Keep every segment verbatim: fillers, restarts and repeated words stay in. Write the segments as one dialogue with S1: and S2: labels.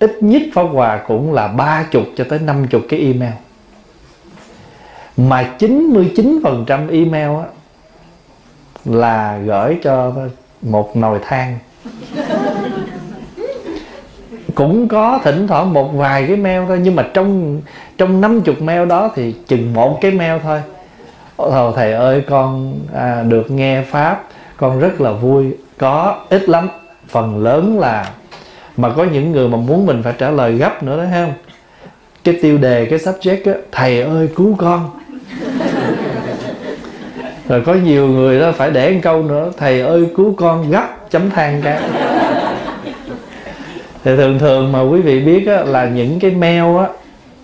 S1: ít nhất Pháp Hòa cũng là ba chục cho tới năm chục cái email. Mà chín mươi chín phần trăm email á là gửi cho một nồi than. Cũng có thỉnh thoảng một vài cái mail thôi, nhưng mà trong trong năm chục mail đó thì chừng một cái mail thôi. Ồ, thầy ơi con à, được nghe Pháp, con rất là vui. Có ít lắm, phần lớn là, mà có những người mà muốn mình phải trả lời gấp nữa đó, thấy không? Cái tiêu đề, cái subject á, thầy ơi cứu con. Rồi có nhiều người đó phải để một câu nữa, thầy ơi cứu con gấp chấm than cái. Thì thường thường mà quý vị biết á, là những cái mail á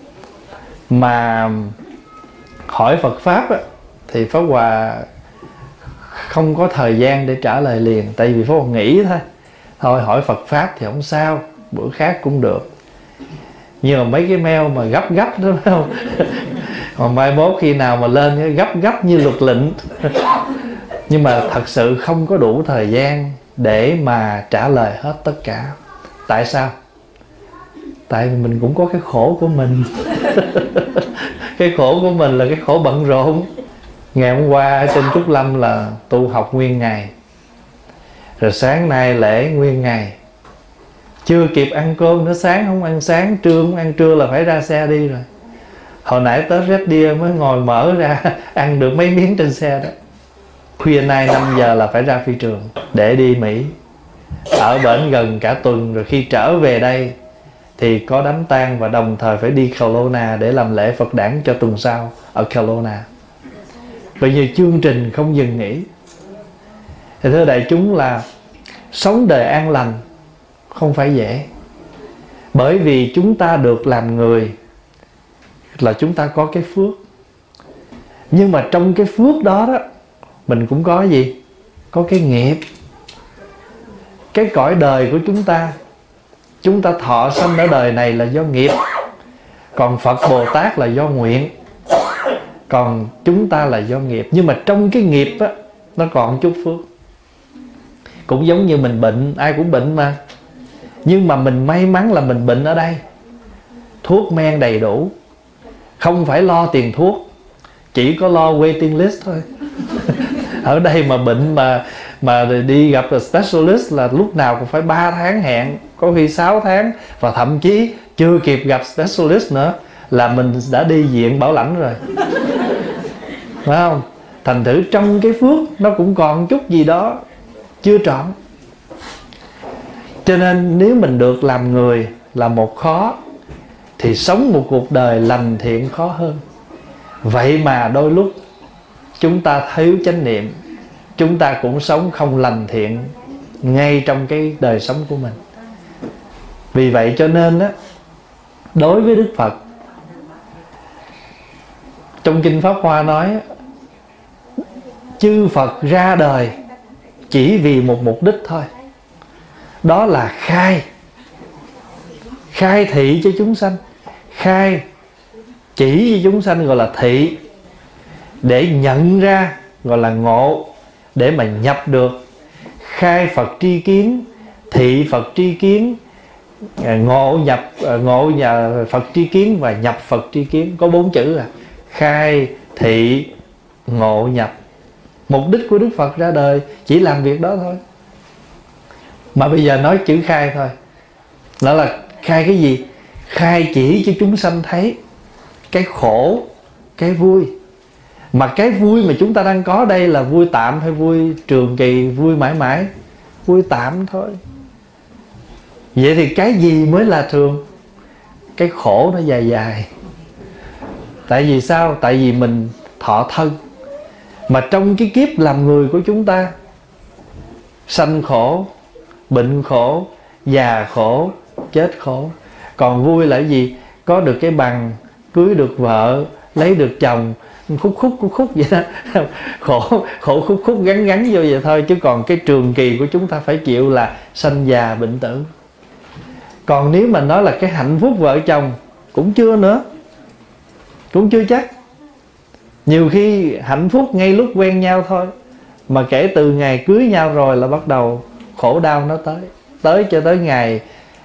S1: mà hỏi Phật Pháp á, thì Pháp Hòa không có thời gian để trả lời liền. Tại vì Pháp Hòa nghĩ thôi, thôi hỏi Phật Pháp thì không sao, bữa khác cũng được. Nhưng mà mấy cái mail mà gấp gấp đó phải không? Còn mai mốt khi nào mà lên gấp gấp như luật lệnh. Nhưng mà thật sự không có đủ thời gian để mà trả lời hết tất cả. Tại sao? Tại vì mình cũng có cái khổ của mình. Cái khổ của mình là cái khổ bận rộn. Ngày hôm qua trên Trúc Lâm là tu học nguyên ngày, rồi sáng nay lễ nguyên ngày, chưa kịp ăn cơm nữa, sáng không ăn sáng, trưa không ăn trưa là phải ra xe đi rồi. Hồi nãy tới Red Deer mới ngồi mở ra ăn được mấy miếng trên xe đó. Khuya nay năm giờ là phải ra phi trường để đi Mỹ, ở bển gần cả tuần. Rồi khi trở về đây thì có đám tang, và đồng thời phải đi Kelowna để làm lễ Phật đản cho tuần sau ở Kelowna. Bây giờ chương trình không dừng nghỉ. Thì thưa đại chúng là sống đời an lành không phải dễ. Bởi vì chúng ta được làm người là chúng ta có cái phước. Nhưng mà trong cái phước đó đó, mình cũng có gì? Có cái nghiệp. Cái cõi đời của chúng ta, chúng ta thọ sanh ở đời này là do nghiệp. Còn Phật Bồ Tát là do nguyện. Còn chúng ta là do nghiệp. Nhưng mà trong cái nghiệp á, nó còn chút phước. Cũng giống như mình bệnh, ai cũng bệnh mà. Nhưng mà mình may mắn là mình bệnh ở đây, thuốc men đầy đủ, không phải lo tiền thuốc, chỉ có lo waiting list thôi. Ở đây mà bệnh mà mà đi gặp specialist là lúc nào cũng phải ba tháng hẹn, có khi sáu tháng, và thậm chí chưa kịp gặp specialist nữa là mình đã đi viện bảo lãnh rồi. Phải không? Thành thử trong cái phước nó cũng còn chút gì đó chưa trọn. Cho nên nếu mình được làm người là một khó, thì sống một cuộc đời lành thiện khó hơn. Vậy mà đôi lúc chúng ta thiếu chánh niệm, chúng ta cũng sống không lành thiện ngay trong cái đời sống của mình. Vì vậy cho nên á, đối với Đức Phật, trong Kinh Pháp Hoa nói, chư Phật ra đời chỉ vì một mục đích thôi. Đó là khai Khai thị cho chúng sanh. Khai chỉ cho chúng sanh gọi là thị, để nhận ra gọi là ngộ, để mà nhập được. Khai Phật tri kiến, thị Phật tri kiến, ngộ nhập ngộ nhà Phật tri kiến và nhập Phật tri kiến. Có bốn chữ à: khai, thị, ngộ, nhập. Mục đích của Đức Phật ra đời chỉ làm việc đó thôi. Mà bây giờ nói chữ khai thôi, đó là khai cái gì? Khai chỉ cho chúng sanh thấy cái khổ, cái vui. Mà cái vui mà chúng ta đang có đây là vui tạm hay vui trường kỳ, vui mãi mãi? Vui tạm thôi. Vậy thì cái gì mới là thường? Cái khổ nó dài dài. Tại vì sao? Tại vì mình thọ thân. Mà trong cái kiếp làm người của chúng ta, sanh khổ, bệnh khổ, già khổ, chết khổ. Còn vui là gì? Có được cái bằng, cưới được vợ, lấy được chồng, khúc khúc khúc khúc vậy đó. Khổ khổ khúc khúc gắn gắn vô vậy thôi. Chứ còn cái trường kỳ của chúng ta phải chịu là sanh già bệnh tử. Còn nếu mà nói là cái hạnh phúc vợ chồng, cũng chưa nữa, cũng chưa chắc. Nhiều khi hạnh phúc ngay lúc quen nhau thôi, mà kể từ ngày cưới nhau rồi là bắt đầu khổ đau nó tới. Tới cho tới ngày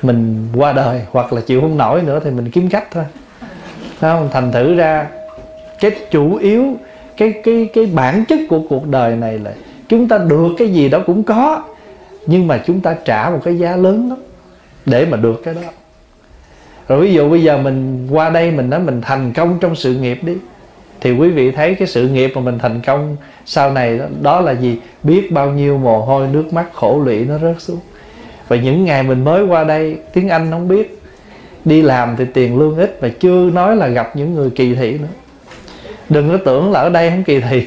S1: mình qua đời, hoặc là chịu không nổi nữa thì mình kiếm cách thôi. Thấy không? Thành thử ra cái chủ yếu, cái cái cái bản chất của cuộc đời này là chúng ta được cái gì đó cũng có, nhưng mà chúng ta trả một cái giá lớn lắm để mà được cái đó. Rồi ví dụ bây giờ mình qua đây mình nói mình thành công trong sự nghiệp đi, thì quý vị thấy cái sự nghiệp mà mình thành công sau này đó, đó là gì? Biết bao nhiêu mồ hôi nước mắt khổ lụy nó rớt xuống. Và những ngày mình mới qua đây, tiếng Anh không biết, đi làm thì tiền lương ít, và chưa nói là gặp những người kỳ thị nữa. Đừng có tưởng là ở đây không kỳ thị.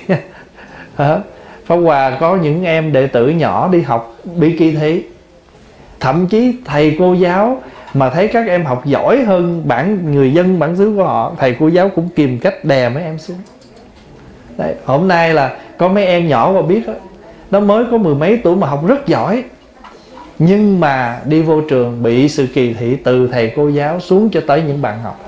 S1: Pháp Hòa có những em đệ tử nhỏ đi học bị kỳ thị. Thậm chí thầy cô giáo mà thấy các em học giỏi hơn bản người dân bản xứ của họ, thầy cô giáo cũng kìm cách đè mấy em xuống. Đấy, hôm nay là có mấy em nhỏ mà biết đó, nó mới có mười mấy tuổi mà học rất giỏi, nhưng mà đi vô trường bị sự kỳ thị từ thầy cô giáo xuống cho tới những bạn học.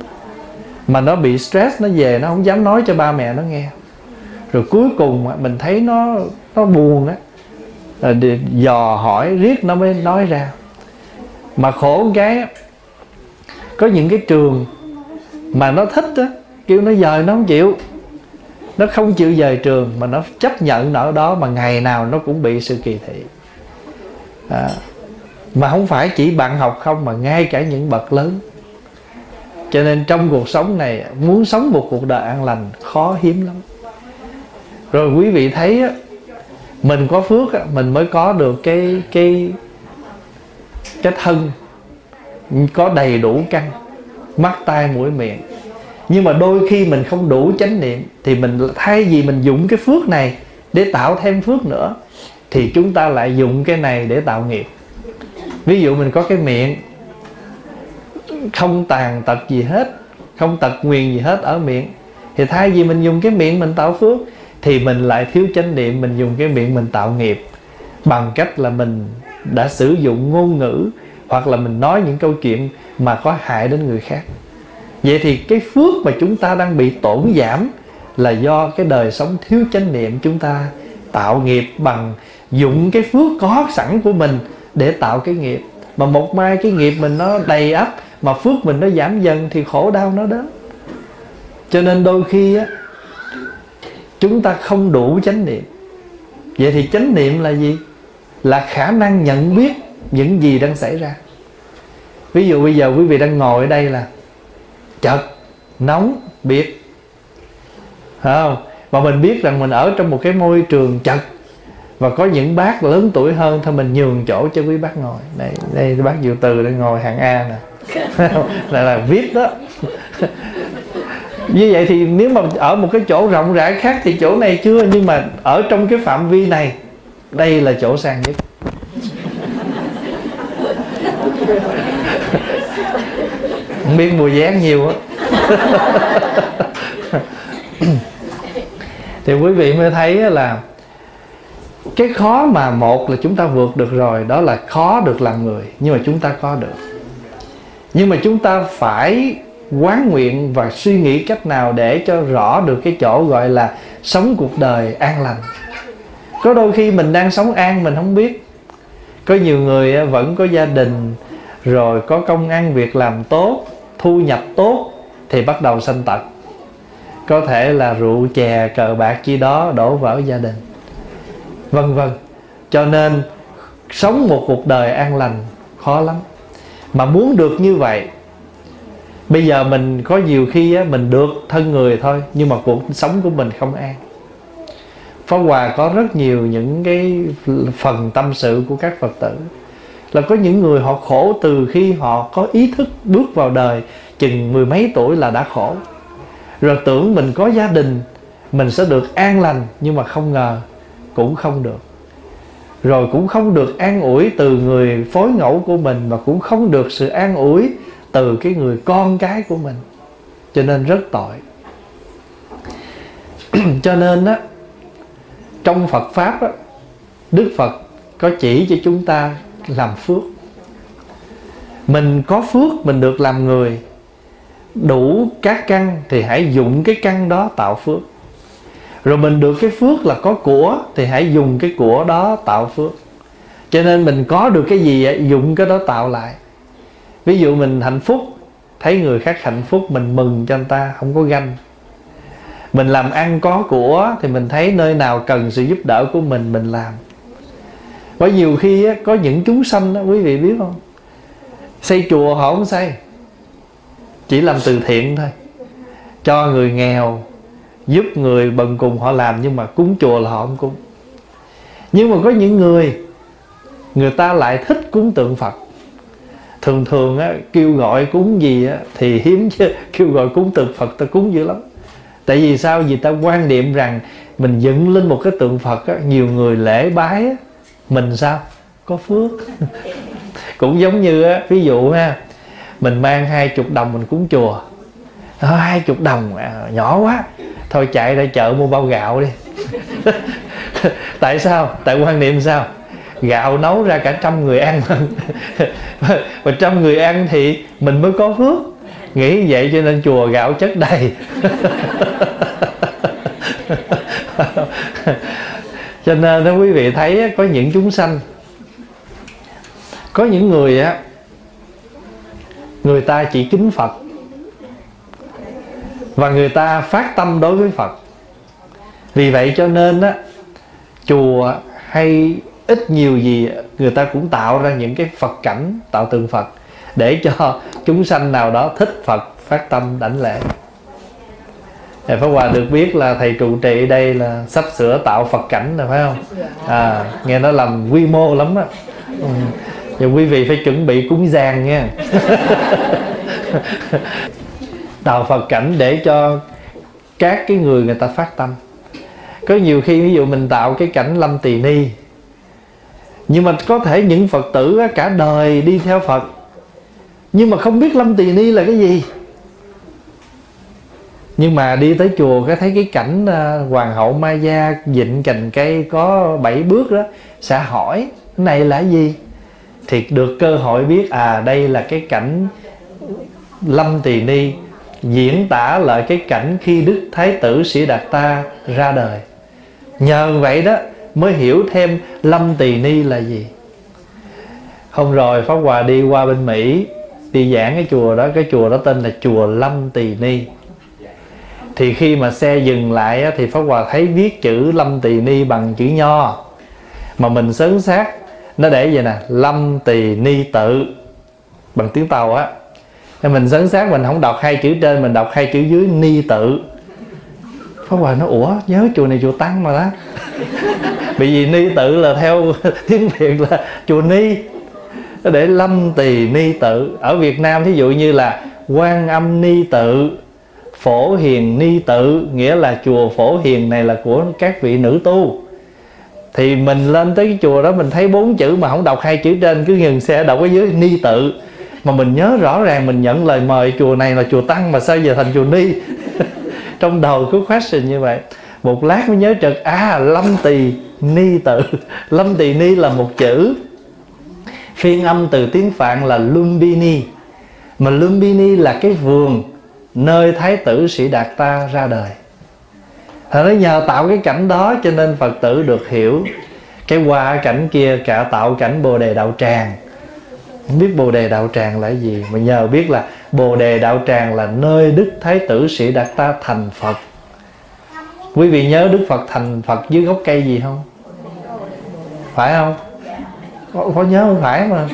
S1: Mà nó bị stress, nó về nó không dám nói cho ba mẹ nó nghe. Rồi cuối cùng mình thấy nó nó buồn đó, rồi dò hỏi riết nó mới nói ra. Mà khổ một cái, có những cái trường mà nó thích á, kêu nó dời nó không chịu. Nó không chịu dời trường mà nó chấp nhận ở đó, mà ngày nào nó cũng bị sự kỳ thị. À, mà không phải chỉ bạn học không, mà ngay cả những bậc lớn. Cho nên trong cuộc sống này, muốn sống một cuộc đời an lành khó hiếm lắm. Rồi quý vị thấy á, mình có phước á, mình mới có được cái cái cái thân có đầy đủ căn, mắt tai mũi miệng. Nhưng mà đôi khi mình không đủ chánh niệm, thì mình thay vì mình dùng cái phước này để tạo thêm phước nữa, thì chúng ta lại dùng cái này để tạo nghiệp. Ví dụ mình có cái miệng không tàn tật gì hết, không tật nguyền gì hết ở miệng, thì thay vì mình dùng cái miệng mình tạo phước, thì mình lại thiếu chánh niệm, mình dùng cái miệng mình tạo nghiệp, bằng cách là mình đã sử dụng ngôn ngữ, hoặc là mình nói những câu chuyện mà có hại đến người khác. Vậy thì cái phước mà chúng ta đang bị tổn giảm là do cái đời sống thiếu chánh niệm. Chúng ta tạo nghiệp bằng dụng cái phước có sẵn của mình để tạo cái nghiệp. Mà một mai cái nghiệp mình nó đầy ắp, mà phước mình nó giảm dần, thì khổ đau nó đến. Cho nên đôi khi á, chúng ta không đủ chánh niệm. Vậy thì chánh niệm là gì? Là khả năng nhận biết những gì đang xảy ra. Ví dụ bây giờ quý vị đang ngồi ở đây là chợt, nóng, biết, phải không? Mà mình biết rằng mình ở trong một cái môi trường chật, và có những bác lớn tuổi hơn, thôi mình nhường chỗ cho quý bác ngồi. Đây, đây bác Diệu Từ đang ngồi hàng A nè. Là là viết đó. Như vậy thì nếu mà ở một cái chỗ rộng rãi khác thì chỗ này chưa, nhưng mà ở trong cái phạm vi này, đây là chỗ sang nhất. Không biết mùi dán nhiều á. Thì quý vị mới thấy là cái khó mà một là chúng ta vượt được rồi, đó là khó được làm người, nhưng mà chúng ta có được. Nhưng mà chúng ta phải quán nguyện và suy nghĩ cách nào để cho rõ được cái chỗ gọi là sống cuộc đời an lành. Có đôi khi mình đang sống an mình không biết. Có nhiều người vẫn có gia đình, rồi có công ăn việc làm tốt, thu nhập tốt, thì bắt đầu sanh tật. Có thể là rượu chè cờ bạc chi đó đổ vỡ gia đình, vân vân. Cho nên sống một cuộc đời an lành khó lắm. Mà muốn được như vậy, bây giờ mình có nhiều khi á, mình được thân người thôi, nhưng mà cuộc sống của mình không an. Pháp Hòa có rất nhiều những cái phần tâm sự của các Phật tử, là có những người họ khổ từ khi họ có ý thức bước vào đời, chừng mười mấy tuổi là đã khổ. Rồi tưởng mình có gia đình, mình sẽ được an lành, nhưng mà không ngờ cũng không được. Rồi cũng không được an ủi từ người phối ngẫu của mình, mà cũng không được sự an ủi từ cái người con cái của mình. Cho nên rất tội. Cho nên á, trong Phật Pháp á, Đức Phật có chỉ cho chúng ta làm phước. Mình có phước, mình được làm người, đủ các căn thì hãy dụng cái căn đó tạo phước. Rồi mình được cái phước là có của, thì hãy dùng cái của đó tạo phước. Cho nên mình có được cái gì dùng cái đó tạo lại. Ví dụ mình hạnh phúc, thấy người khác hạnh phúc mình mừng cho anh ta, không có ganh. Mình làm ăn có của thì mình thấy nơi nào cần sự giúp đỡ của mình, mình làm. Bởi nhiều khi á, có những chúng sanh đó, quý vị biết không, xây chùa họ không xây, chỉ làm từ thiện thôi, cho người nghèo, giúp người bần cùng họ làm, nhưng mà cúng chùa là họ không cúng. Nhưng mà có những người, người ta lại thích cúng tượng Phật. Thường thường á, kêu gọi cúng gì á, thì hiếm chứ kêu gọi cúng tượng Phật ta cúng dữ lắm. Tại vì sao? Vì ta quan niệm rằng mình dựng lên một cái tượng Phật á, nhiều người lễ bái á, mình sao? Có phước. Cũng giống như á, ví dụ ha, mình mang hai chục đồng mình cúng chùa. Hai chục đồng à, nhỏ quá, thôi chạy ra chợ mua bao gạo đi. Tại sao? Tại quan niệm sao? Gạo nấu ra cả trăm người ăn. Và trăm người ăn thì mình mới có phước. Nghĩ vậy cho nên chùa gạo chất đầy. Cho nên đó, quý vị thấy có những chúng sanh, có những người á, người ta chỉ kính Phật và người ta phát tâm đối với Phật. Vì vậy cho nên á, chùa hay ít nhiều gì người ta cũng tạo ra những cái Phật cảnh, tạo tượng Phật để cho chúng sanh nào đó thích Phật phát tâm đảnh lễ. Thầy Pháp Hòa được biết là thầy trụ trì đây là sắp sửa tạo Phật cảnh rồi phải không? À, nghe nó làm quy mô lắm á. Ừ. Giờ quý vị phải chuẩn bị cúng giang nha. Tạo Phật cảnh để cho các cái người người ta phát tâm. Có nhiều khi ví dụ mình tạo cái cảnh Lâm Tỳ Ni, nhưng mà có thể những Phật tử cả đời đi theo Phật nhưng mà không biết Lâm Tỳ Ni là cái gì. Nhưng mà đi tới chùa cái thấy cái cảnh Hoàng hậu Maya vịn cành cây có bảy bước đó, sẽ hỏi cái này là cái gì, thì được cơ hội biết à đây là cái cảnh Lâm Tỳ Ni diễn tả lại cái cảnh khi Đức Thái tử Sĩ Đạt Ta ra đời. Nhờ vậy đó mới hiểu thêm Lâm Tỳ Ni là gì. Hôm rồi Pháp Hòa đi qua bên Mỹ, đi giảng cái chùa đó, cái chùa đó tên là chùa Lâm Tỳ Ni. Thì khi mà xe dừng lại á, thì Pháp Hòa thấy viết chữ Lâm Tỳ Ni bằng chữ nho, mà mình sớn sát nó để vậy nè, Lâm Tỳ Ni tự, bằng tiếng Tàu á. Nên mình sớn sát, mình không đọc hai chữ trên, mình đọc hai chữ dưới Ni tự. Pháp Hòa nói ủa, nhớ chùa này chùa Tăng mà đó. Bởi vì Ni tự là theo tiếng Việt là chùa Ni, để Lâm Tỳ Ni tự. Ở Việt Nam thí dụ như là Quan Âm Ni tự, Phổ Hiền Ni tự, nghĩa là chùa Phổ Hiền này là của các vị nữ tu. Thì mình lên tới cái chùa đó mình thấy bốn chữ mà không đọc hai chữ trên, cứ ngừng xe đọc ở dưới Ni tự. Mà mình nhớ rõ ràng mình nhận lời mời chùa này là chùa Tăng mà sao giờ thành chùa Ni. Trong đầu cứ question như vậy. Một lát mới nhớ chợt, à Lâm Tỳ Ni tự. Lâm Tỳ Ni là một chữ, phiên âm từ tiếng Phạn là Lumbini. Mà Lumbini là cái vườn nơi Thái tử Sĩ Đạt Ta ra đời. Thật ra nhờ tạo cái cảnh đó cho nên Phật tử được hiểu. Cái qua cảnh kia cả tạo cảnh Bồ Đề Đạo Tràng. Không biết Bồ Đề Đạo Tràng là cái gì, mà nhờ biết là Bồ Đề Đạo Tràng là nơi Đức Thái tử Sĩ Đạt Ta thành Phật. Quý vị nhớ Đức Phật thành Phật dưới gốc cây gì không? Phải không? Có, có nhớ không phải mà.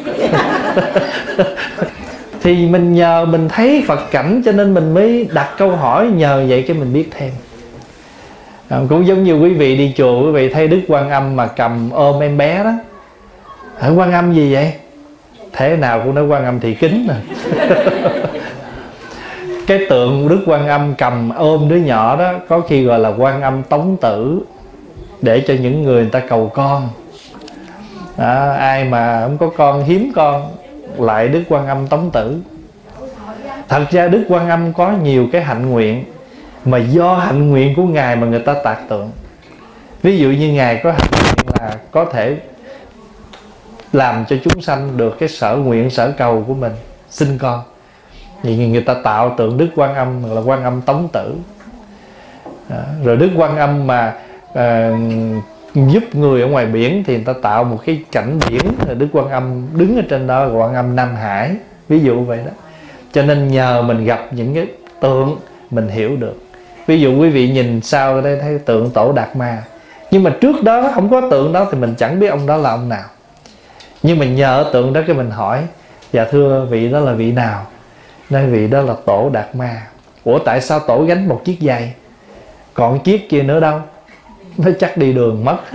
S1: Thì mình nhờ mình thấy Phật cảnh cho nên mình mới đặt câu hỏi, nhờ vậy cái mình biết thêm. À, cũng giống như quý vị đi chùa, quý vị thấy Đức Quan Âm mà cầm ôm em bé đó. Hả, Quan Âm gì vậy? Thế nào cũng nói Quan Âm Thị Kính nè. Cái tượng Đức Quan Âm cầm ôm đứa nhỏ đó có khi gọi là Quan Âm Tống Tử, để cho những người người ta cầu con. À, ai mà không có con, hiếm con, lại Đức Quan Âm Tống Tử. Thật ra Đức Quan Âm có nhiều cái hạnh nguyện mà do hạnh nguyện của Ngài mà người ta tạc tượng. Ví dụ như Ngài có hạnh nguyện là có thể làm cho chúng sanh được cái sở nguyện, sở cầu của mình, sinh con. Vậy người ta tạo tượng Đức Quan Âm là Quan Âm Tống Tử. Đó. Rồi Đức Quan Âm mà à, giúp người ở ngoài biển thì người ta tạo một cái cảnh biển, rồi Đức Quan Âm đứng ở trên đó là Quan Âm Nam Hải. ví dụ vậy đó. Cho nên nhờ mình gặp những cái tượng mình hiểu được. Ví dụ quý vị nhìn sau đây thấy tượng Tổ Đạt Ma, nhưng mà trước đó không có tượng đó thì mình chẳng biết ông đó là ông nào. Nhưng mà nhờ tượng đó cái mình hỏi: dạ thưa vị đó là vị nào? Nói vị đó là Tổ Đạt Ma. Ủa tại sao Tổ gánh một chiếc giày, còn chiếc kia nữa đâu? Nó chắc đi đường mất.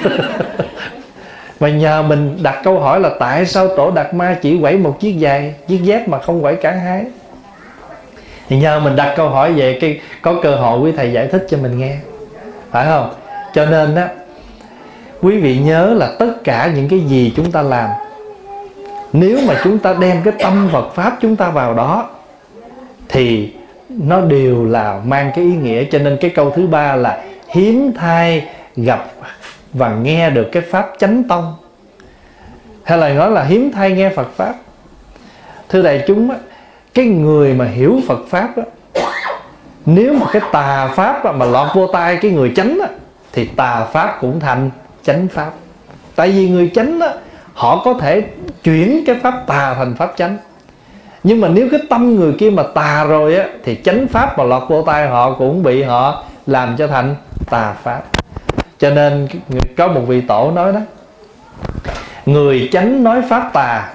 S1: Mà nhờ mình đặt câu hỏi là tại sao Tổ Đạt Ma chỉ quẩy một chiếc giày, chiếc dép mà không quẩy cả hai? Thì nhờ mình đặt câu hỏi về cái có cơ hội quý thầy giải thích cho mình nghe, phải không? Cho nên á, quý vị nhớ là tất cả những cái gì chúng ta làm, nếu mà chúng ta đem cái tâm Phật Pháp chúng ta vào đó thì nó đều là mang cái ý nghĩa. Cho nên cái câu thứ ba là hiếm thai gặp và nghe được cái Pháp chánh tông, hay là nói là hiếm thai nghe Phật Pháp. Thưa đại chúng á, cái người mà hiểu Phật Pháp á, nếu mà cái tà Pháp á, mà lọt vô tai cái người chánh á, thì tà Pháp cũng thành chánh Pháp. Tại vì người chánh á, họ có thể chuyển cái Pháp tà thành Pháp chánh. Nhưng mà nếu cái tâm người kia mà tà rồi á, thì chánh Pháp mà lọt vô tai họ cũng bị họ làm cho thành tà Pháp. Cho nên có một vị tổ nói đó: người chánh nói Pháp tà,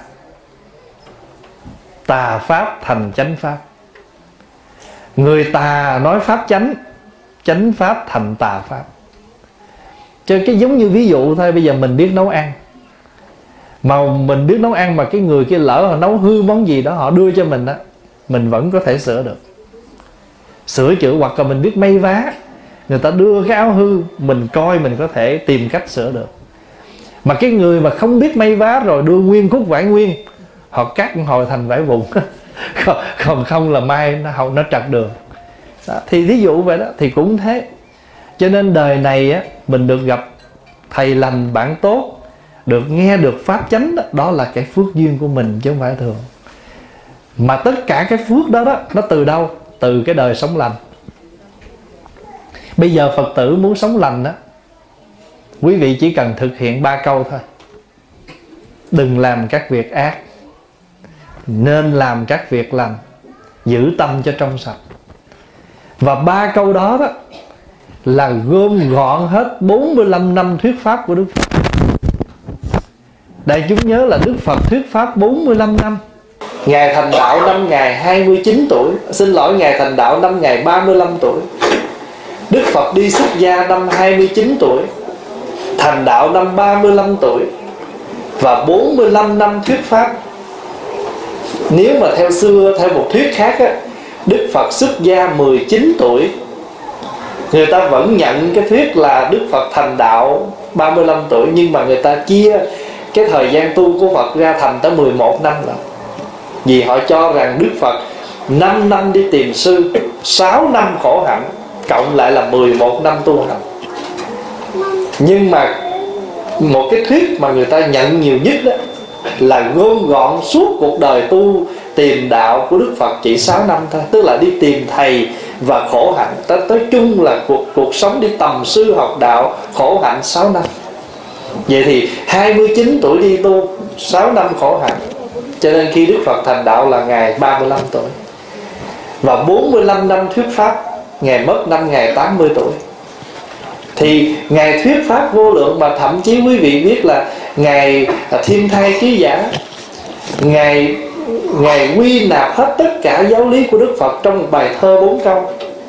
S1: tà Pháp thành chánh Pháp. Người tà nói Pháp chánh, chánh Pháp thành tà Pháp. Cho cái giống như ví dụ thôi, bây giờ mình biết nấu ăn, mà mình biết nấu ăn mà cái người kia lỡ họ nấu hư món gì đó họ đưa cho mình đó, mình vẫn có thể sửa được, sửa chữa. Hoặc là mình biết may vá, người ta đưa cái áo hư, mình coi mình có thể tìm cách sửa được. Mà cái người mà không biết may vá rồi đưa nguyên khúc vải nguyên, họ cắt hồi thành vải vụn. Còn không là mai nó, nó trật đường đó. Thì ví dụ vậy đó, thì cũng thế. Cho nên đời này á, mình được gặp thầy lành bạn tốt, được nghe được Pháp chánh đó, đó là cái phước duyên của mình chứ không phải thường. Mà tất cả cái phước đó đó, nó từ đâu? Từ cái đời sống lành. Bây giờ Phật tử muốn sống lành đó, quý vị chỉ cần thực hiện ba câu thôi: đừng làm các việc ác, nên làm các việc lành, giữ tâm cho trong sạch. Và ba câu đó đó là gom gọn hết bốn mươi lăm năm thuyết Pháp của Đức Phật. Đại chúng nhớ là Đức Phật thuyết Pháp bốn mươi lăm năm. Ngài thành đạo năm Ngài hai mươi chín tuổi. Xin lỗi, Ngài thành đạo năm Ngài ba mươi lăm tuổi. Đức Phật đi xuất gia năm hai mươi chín tuổi, thành đạo năm ba mươi lăm tuổi. Và bốn mươi lăm năm thuyết Pháp. Nếu mà theo xưa, theo một thuyết khác á, Đức Phật xuất gia mười chín tuổi, người ta vẫn nhận cái thuyết là Đức Phật thành đạo ba mươi lăm tuổi. Nhưng mà người ta chia cái thời gian tu của Phật ra thành tới mười một năm rồi. Vì họ cho rằng Đức Phật năm năm đi tìm sư, sáu năm khổ hạnh, cộng lại là mười một năm tu hành. Nhưng mà một cái thuyết mà người ta nhận nhiều nhất đó là gom gọn suốt cuộc đời tu tìm đạo của Đức Phật chỉ sáu năm thôi. Tức là đi tìm thầy và khổ hạnh. Tới chung là cuộc, cuộc sống đi tầm sư học đạo khổ hạnh sáu năm. Vậy thì hai mươi chín tuổi đi tu, sáu năm khổ hạnh. Cho nên khi Đức Phật thành đạo là Ngài ba mươi lăm tuổi. Và bốn mươi lăm năm thuyết Pháp, Ngài mất năm Ngài tám mươi tuổi. Thì Ngài thuyết Pháp vô lượng, mà thậm chí quý vị biết là Ngài thiên thai ký giả, Ngài Ngài quy nạp hết tất cả giáo lý của Đức Phật trong một bài thơ bốn câu: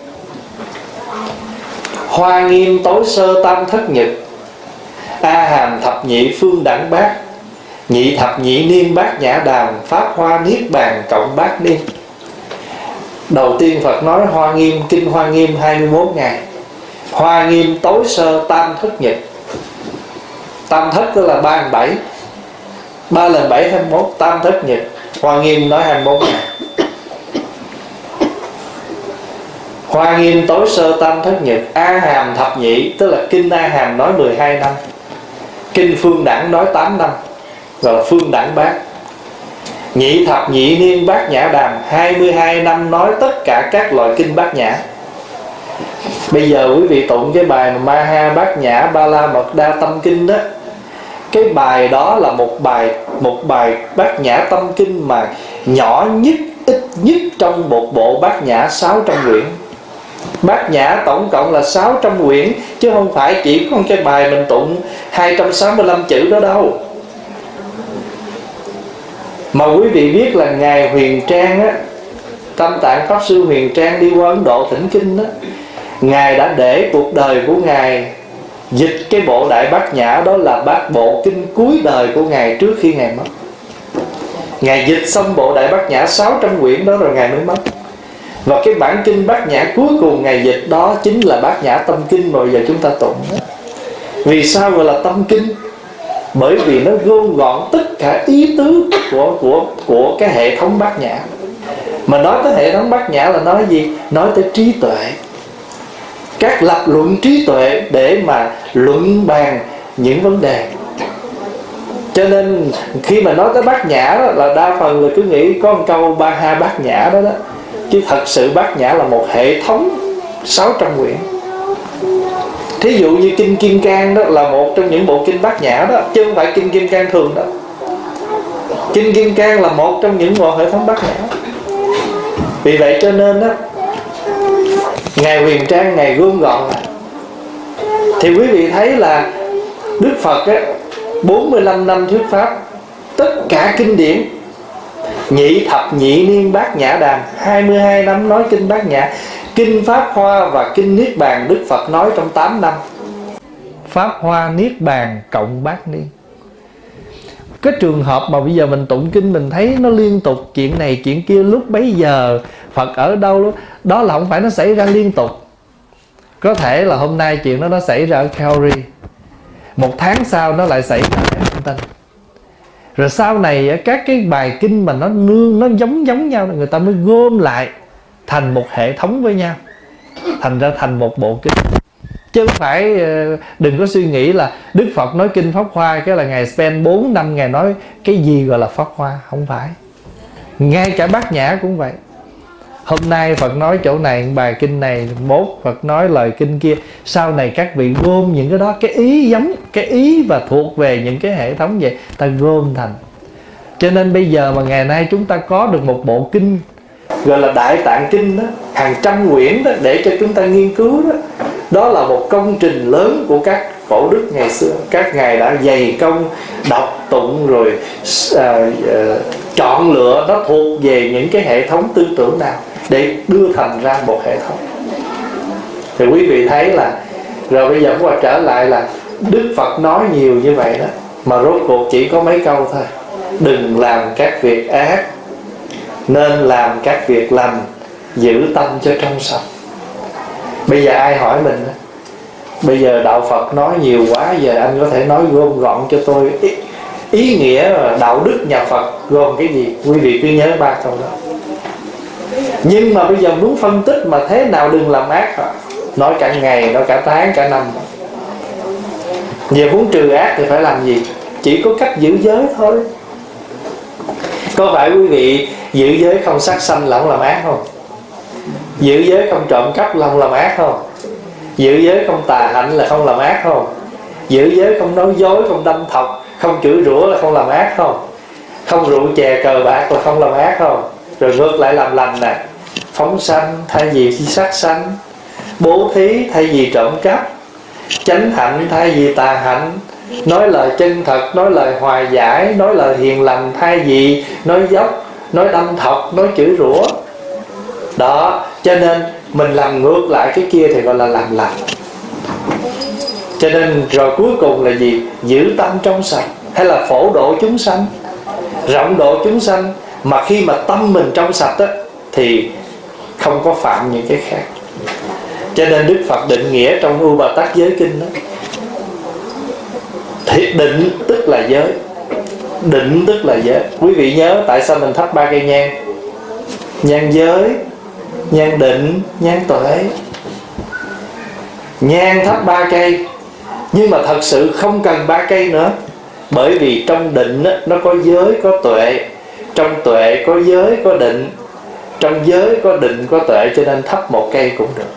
S1: hoa nghiêm tối sơ tam thất nhật, a hàm thập nhị phương đẳng bát, nhị thập nhị niên bát nhã đàm, pháp hoa niết bàn cộng bát niên. Đầu tiên Phật nói hoa nghiêm, kinh hoa nghiêm hai mươi mốt ngày. Hoa nghiêm tối sơ tam thất nhật. Tam thất tức là ba lần bảy, ba lần bảy hai mươi mốt, tam thất nhật. Hoa nghiêm nói hai mươi mốt ngày. Hoa nghiêm tối sơ tam thất nhật. A hàm thập nhị, tức là kinh A hàm nói mười hai năm, kinh phương đẳng nói tám năm, gọi là phương đẳng bát. Nhị thập nhị niên bát nhã đàm, hai mươi hai năm nói tất cả các loại kinh bát nhã. Bây giờ quý vị tụng cái bài mà Ma Ha Bát Nhã Ba La Mật Đa Tâm Kinh đó, Cái bài đó là một bài một bài Bát Nhã Tâm Kinh mà nhỏ nhất, ít nhất trong một bộ Bát Nhã sáu trăm quyển. Bát Nhã tổng cộng là sáu trăm quyển, chứ không phải chỉ có cái bài mình tụng hai trăm sáu mươi lăm chữ đó đâu. Mà quý vị biết là Ngài Huyền Trang á, Tâm Tạng Pháp Sư Huyền Trang đi qua Ấn Độ thỉnh kinh á, Ngài đã để cuộc đời của Ngài dịch cái bộ Đại Bát Nhã, đó là bát bộ kinh cuối đời của Ngài trước khi Ngài mất. Ngài dịch xong bộ Đại Bát Nhã sáu trăm quyển đó rồi Ngài mới mất. Và cái bản kinh Bát Nhã cuối cùng Ngài dịch đó chính là Bát Nhã Tâm Kinh mà bây giờ chúng ta tụng đó. Vì sao gọi là tâm kinh? Bởi vì nó gom gọn tất cả ý tứ của, của, của cái hệ thống Bát Nhã. Mà nói tới hệ thống Bát Nhã là nói gì? Nói tới trí tuệ, các lập luận trí tuệ để mà luận bàn những vấn đề. Cho nên khi mà nói tới Bát Nhã đó, là đa phần là cứ nghĩ có một câu Ba Ha Bát Nhã đó đó. Chứ thật sự Bát Nhã là một hệ thống sáu trăm quyển. Thí dụ như Kinh Kim Cang đó là một trong những bộ kinh Bát Nhã đó, chứ không phải Kinh Kim Cang thường đó. Kinh Kim Cang là một trong những bộ hệ thống Bát Nhã. Vì vậy cho nên đó, Ngài Huyền Trang Ngài gom gọn lại. Thì quý vị thấy là Đức Phật á, bốn mươi lăm năm thuyết pháp, tất cả kinh điển, nhị thập nhị niên Bát Nhã Đàm, hai mươi hai năm nói kinh Bát Nhã. Kinh Pháp Hoa và kinh Niết Bàn Đức Phật nói trong tám năm. Pháp Hoa Niết Bàn cộng bát niên. Cái trường hợp mà bây giờ mình tụng kinh mình thấy nó liên tục chuyện này chuyện kia, lúc bấy giờ Phật ở đâu đó, đó là không phải nó xảy ra liên tục. Có thể là hôm nay chuyện đó nó xảy ra ở Calgary, một tháng sau nó lại xảy ra ở Washington. Rồi sau này các cái bài kinh mà nó nương, nó giống giống nhau, người ta mới gom lại thành một hệ thống với nhau, thành ra thành một bộ kinh. Chứ không phải, đừng có suy nghĩ là Đức Phật nói kinh Pháp Hoa cái là Ngài spend bốn năm Ngài nói cái gì gọi là Pháp Hoa. Không phải. Ngay cả Bát Nhã cũng vậy. Hôm nay Phật nói chỗ này bài kinh này, mốt Phật nói lời kinh kia, sau này các vị gom những cái đó, cái ý giống, cái ý và thuộc về những cái hệ thống vậy, ta gom thành. Cho nên bây giờ mà ngày nay chúng ta có được một bộ kinh gọi là Đại Tạng Kinh đó, hàng trăm quyển đó, để cho chúng ta nghiên cứu đó. Đó là một công trình lớn của các cổ đức ngày xưa. Các ngài đã dày công đọc tụng rồi à, à, chọn lựa nó thuộc về những cái hệ thống tư tưởng nào để đưa thành ra một hệ thống. Thì quý vị thấy là rồi bây giờ qua trở lại là Đức Phật nói nhiều như vậy đó, mà rốt cuộc chỉ có mấy câu thôi. Đừng làm các việc ác, nên làm các việc lành, giữ tâm cho trong sạch. Bây giờ ai hỏi mình, bây giờ đạo Phật nói nhiều quá, giờ anh có thể nói gom gọn cho tôi ý, ý nghĩa là đạo đức nhà Phật gồm cái gì? Quý vị cứ nhớ ba câu đó. Nhưng mà bây giờ muốn phân tích mà thế nào đừng làm ác, nói cả ngày, nói cả tháng, cả năm. Giờ muốn trừ ác thì phải làm gì? Chỉ có cách giữ giới thôi. Có phải quý vị giữ giới không sát sanh là không làm ác không? Giữ giới không trộm cắp là không làm ác không? Giữ giới không tà hạnh là không làm ác không? Giữ giới không nói dối, không đâm thọc, không chửi rủa là không làm ác không? Không rượu chè cờ bạc là không làm ác không? Rồi ngược lại làm lành nè, phóng sanh thay vì sát sanh, bố thí thay vì trộm cắp, chánh hạnh thay vì tà hạnh, nói lời chân thật, nói lời hòa giải, nói lời hiền lành thay vì nói dốc, nói đâm thọc, nói chửi rủa. Đó, cho nên mình làm ngược lại cái kia thì gọi là làm lành. Cho nên rồi cuối cùng là gì? Giữ tâm trong sạch, hay là phổ độ chúng sanh, rộng độ chúng sanh. Mà khi mà tâm mình trong sạch á, thì không có phạm những cái khác. Cho nên Đức Phật định nghĩa trong U Bà Tát Giới Kinh đó, thì định tức là giới. Định tức là giới. Quý vị nhớ tại sao mình thắp ba cây nhang? Nhang giới, nhang định, nhang tuệ. Nhang thắp ba cây, nhưng mà thật sự không cần ba cây nữa. Bởi vì trong định á, nó có giới, có tuệ. Trong tuệ có giới, có định. Trong giới có định, có tuệ, cho nên thắp một cây cũng được,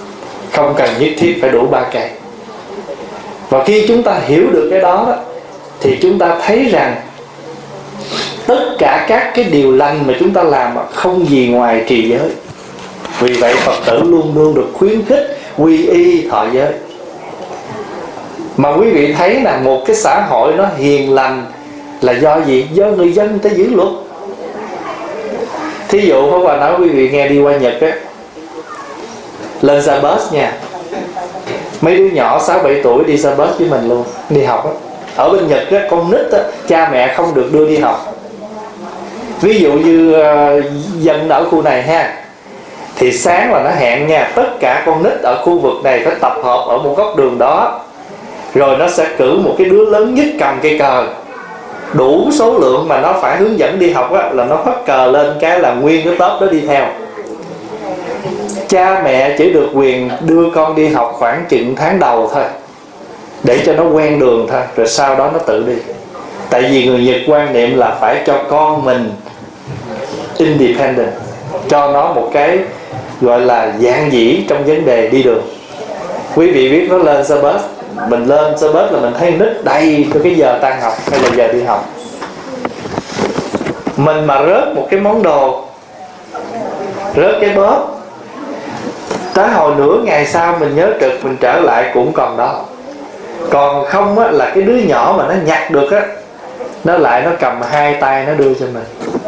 S1: không cần nhất thiết phải đủ ba cây. Và khi chúng ta hiểu được cái đó, đó thì chúng ta thấy rằng tất cả các cái điều lành mà chúng ta làm không gì ngoài trì giới. Vì vậy Phật tử luôn luôn được khuyến khích quy y thọ giới. Mà quý vị thấy là một cái xã hội nó hiền lành là do gì? Do người dân người ta giữ luật. Thí dụ Pháp Hòa nói quý vị nghe, đi qua Nhật á, lên xe bus nha, mấy đứa nhỏ sáu bảy tuổi đi xe bus với mình luôn, đi học á. Ở bên Nhật á, con nít á, cha mẹ không được đưa đi học. Ví dụ như uh, dân ở khu này ha, thì sáng là nó hẹn nha, tất cả con nít ở khu vực này phải tập hợp ở một góc đường đó. Rồi nó sẽ cử một cái đứa lớn nhất cầm cây cờ, đủ số lượng mà nó phải hướng dẫn đi học á, là nó phất cờ lên cái là nguyên cái tốp đó đi theo. Cha mẹ chỉ được quyền đưa con đi học khoảng chừng tháng đầu thôi, để cho nó quen đường thôi, rồi sau đó nó tự đi. Tại vì người Nhật quan niệm là phải cho con mình independent, cho nó một cái gọi là dạn dĩ trong vấn đề đi đường. Quý vị biết nó lên xe bus, mình lên xe bus là mình thấy nít đầy từ cái giờ tan học hay là giờ đi học. Mình mà rớt một cái món đồ, rớt cái bóp, tới hồi nửa ngày sau mình nhớ trực, mình trở lại cũng còn đó. Còn không á, là cái đứa nhỏ mà nó nhặt được á, nó lại nó cầm hai tay nó đưa cho mình.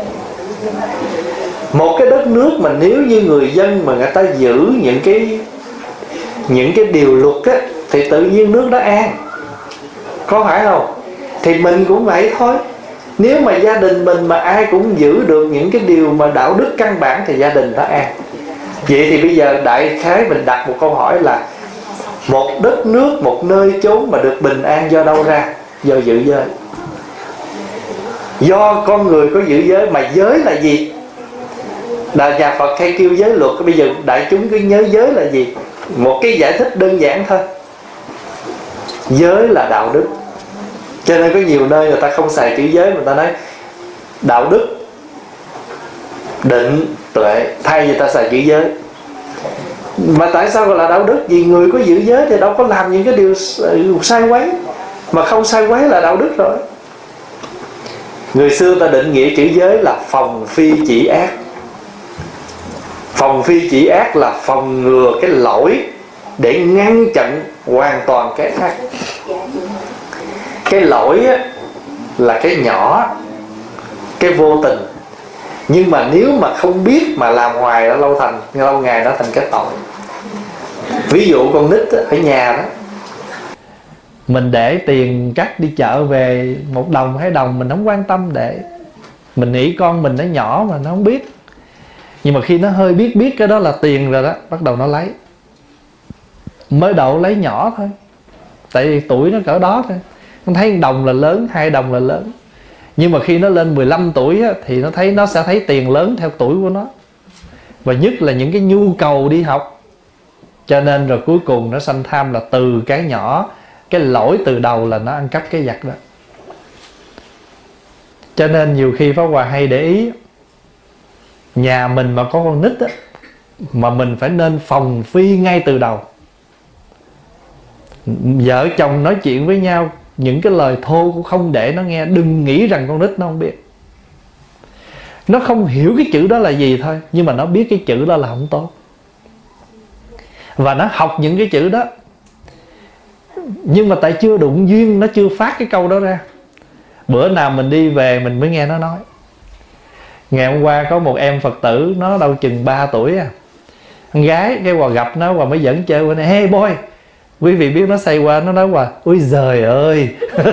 S1: Một cái đất nước mà nếu như người dân mà người ta giữ những cái những cái điều luật á, thì tự nhiên nước đó an, có phải không? Thì mình cũng vậy thôi. Nếu mà gia đình mình mà ai cũng giữ được những cái điều mà đạo đức căn bản thì gia đình nó an. Vậy thì bây giờ đại khái mình đặt một câu hỏi là một đất nước, một nơi chốn mà được bình an do đâu ra? Do giữ giới. Do con người có giữ giới. Mà giới là gì? Là nhà Phật hay kêu giới luật. Bây giờ đại chúng cứ nhớ giới là gì? Một cái giải thích đơn giản thôi. Giới là đạo đức. Cho nên có nhiều nơi người ta không xài chữ giới, người ta nói đạo đức, định, tuệ, thay vì ta xài chữ giới. Mà tại sao gọi là đạo đức? Vì người có giữ giới thì đâu có làm những cái điều sai quấy. Mà không sai quấy là đạo đức rồi. Người xưa ta định nghĩa chữ giới là phòng phi chỉ ác. Phòng phi chỉ ác là phòng ngừa cái lỗi để ngăn chặn hoàn toàn cái ác. Cái lỗi á, là cái nhỏ, cái vô tình. Nhưng mà nếu mà không biết mà làm hoài nó lâu thành, lâu ngày nó thành cái tội. Ví dụ con nít ở nhà đó, mình để tiền cắt đi chợ về một đồng hai đồng, mình không quan tâm, để mình nghĩ con mình nó nhỏ mà nó không biết. Nhưng mà khi nó hơi biết biết cái đó là tiền rồi đó, bắt đầu nó lấy. Mới đầu lấy nhỏ thôi, tại vì tuổi nó cỡ đó thôi. Nó thấy đồng là lớn, hai đồng là lớn. Nhưng mà khi nó lên mười lăm tuổi á, thì nó thấy nó sẽ thấy tiền lớn theo tuổi của nó. Và nhất là những cái nhu cầu đi học. Cho nên rồi cuối cùng nó sanh tham là từ cái nhỏ. Cái lỗi từ đầu là nó ăn cắp cái vặt đó. Cho nên nhiều khi Pháp Hòa hay để ý, nhà mình mà có con nít á, mà mình phải nên phòng phi ngay từ đầu. Vợ chồng nói chuyện với nhau, những cái lời thô cũng không để nó nghe. Đừng nghĩ rằng con nít nó không biết. Nó không hiểu cái chữ đó là gì thôi, nhưng mà nó biết cái chữ đó là không tốt. Và nó học những cái chữ đó. Nhưng mà tại chưa đụng duyên, nó chưa phát cái câu đó ra. Bữa nào mình đi về mình mới nghe nó nói. Ngày hôm qua có một em Phật tử, nó đâu chừng ba tuổi à, con gái, cái Hòa gặp nó, Hòa mới dẫn chơi qua này, hey boy. Quý vị biết nó say qua, nó nói Hòa, ôi giời ơi.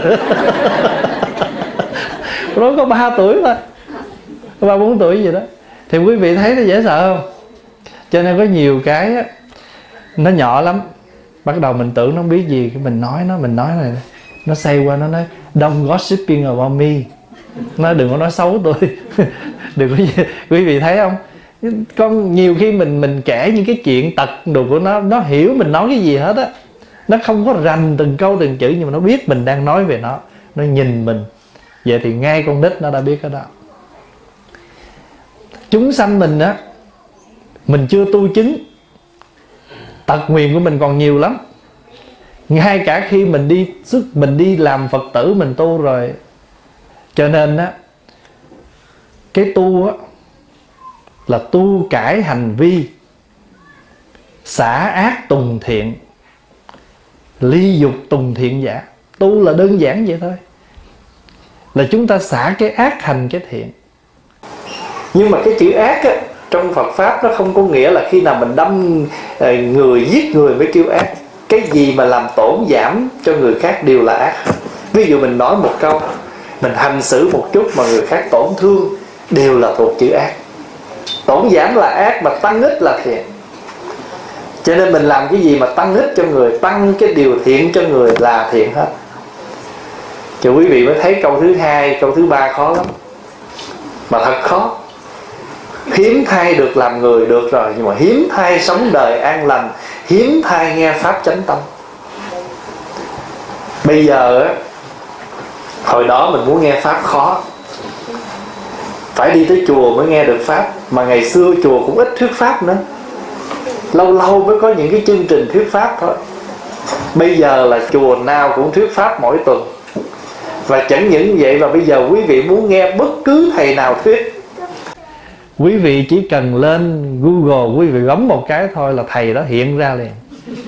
S1: Nó có ba tuổi thôi, ba bốn tuổi gì đó. Thì quý vị thấy nó dễ sợ không? Cho nên có nhiều cái á, nó nhỏ lắm. Bắt đầu mình tưởng nó không biết gì, cái mình nói nó, mình nói này, nó say qua, nó nói don't gossiping about me. Nó đừng có nói xấu tôi. Đừng có gì. Quý vị thấy không? Con nhiều khi mình mình kể những cái chuyện tật đồ của nó, nó hiểu mình nói cái gì hết á. Nó không có rành từng câu từng chữ, nhưng mà nó biết mình đang nói về nó. Nó nhìn mình. Vậy thì ngay con nít nó đã biết cái đó. Chúng sanh mình á, mình chưa tu chứng, tật nguyền của mình còn nhiều lắm. ngay cả khi mình đi xuất mình đi làm Phật tử, mình tu rồi. Cho nên á, cái tu á là tu cải hành vi, xả ác tùng thiện, ly dục tùng thiện giả. Tu là đơn giản vậy thôi, là chúng ta xả cái ác hành cái thiện. Nhưng mà cái chữ ác á, trong Phật Pháp nó không có nghĩa là khi nào mình đâm người, giết người mới kêu ác. Cái gì mà làm tổn giảm cho người khác đều là ác. Ví dụ mình nói một câu, mình hành xử một chút mà người khác tổn thương, đều là thuộc chữ ác. Tổn giảm là ác, mà tăng ích là thiện. Cho nên mình làm cái gì mà tăng ích cho người, tăng cái điều thiện cho người là thiện hết. Cho quý vị mới thấy câu thứ hai, câu thứ ba khó lắm. Mà thật khó. Hiếm thay được làm người được rồi, nhưng mà hiếm thay sống đời an lành, hiếm thay nghe Pháp chánh tâm. Bây giờ á, hồi đó mình muốn nghe Pháp khó, phải đi tới chùa mới nghe được Pháp. Mà ngày xưa chùa cũng ít thuyết Pháp nữa, lâu lâu mới có những cái chương trình thuyết Pháp thôi. Bây giờ là chùa nào cũng thuyết Pháp mỗi tuần. Và chẳng những vậy, mà bây giờ quý vị muốn nghe bất cứ thầy nào thuyết, quý vị chỉ cần lên Google, quý vị bấm một cái thôi là thầy đó hiện ra liền.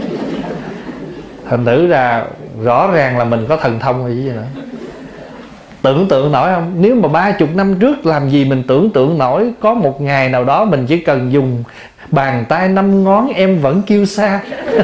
S1: Thành thử ra rõ ràng là mình có thần thông rồi chứ gì nữa. Tưởng tượng nổi không? Nếu mà ba chục năm trước làm gì mình tưởng tượng nổi có một ngày nào đó mình chỉ cần dùng bàn tay năm ngón em vẫn kêu xa.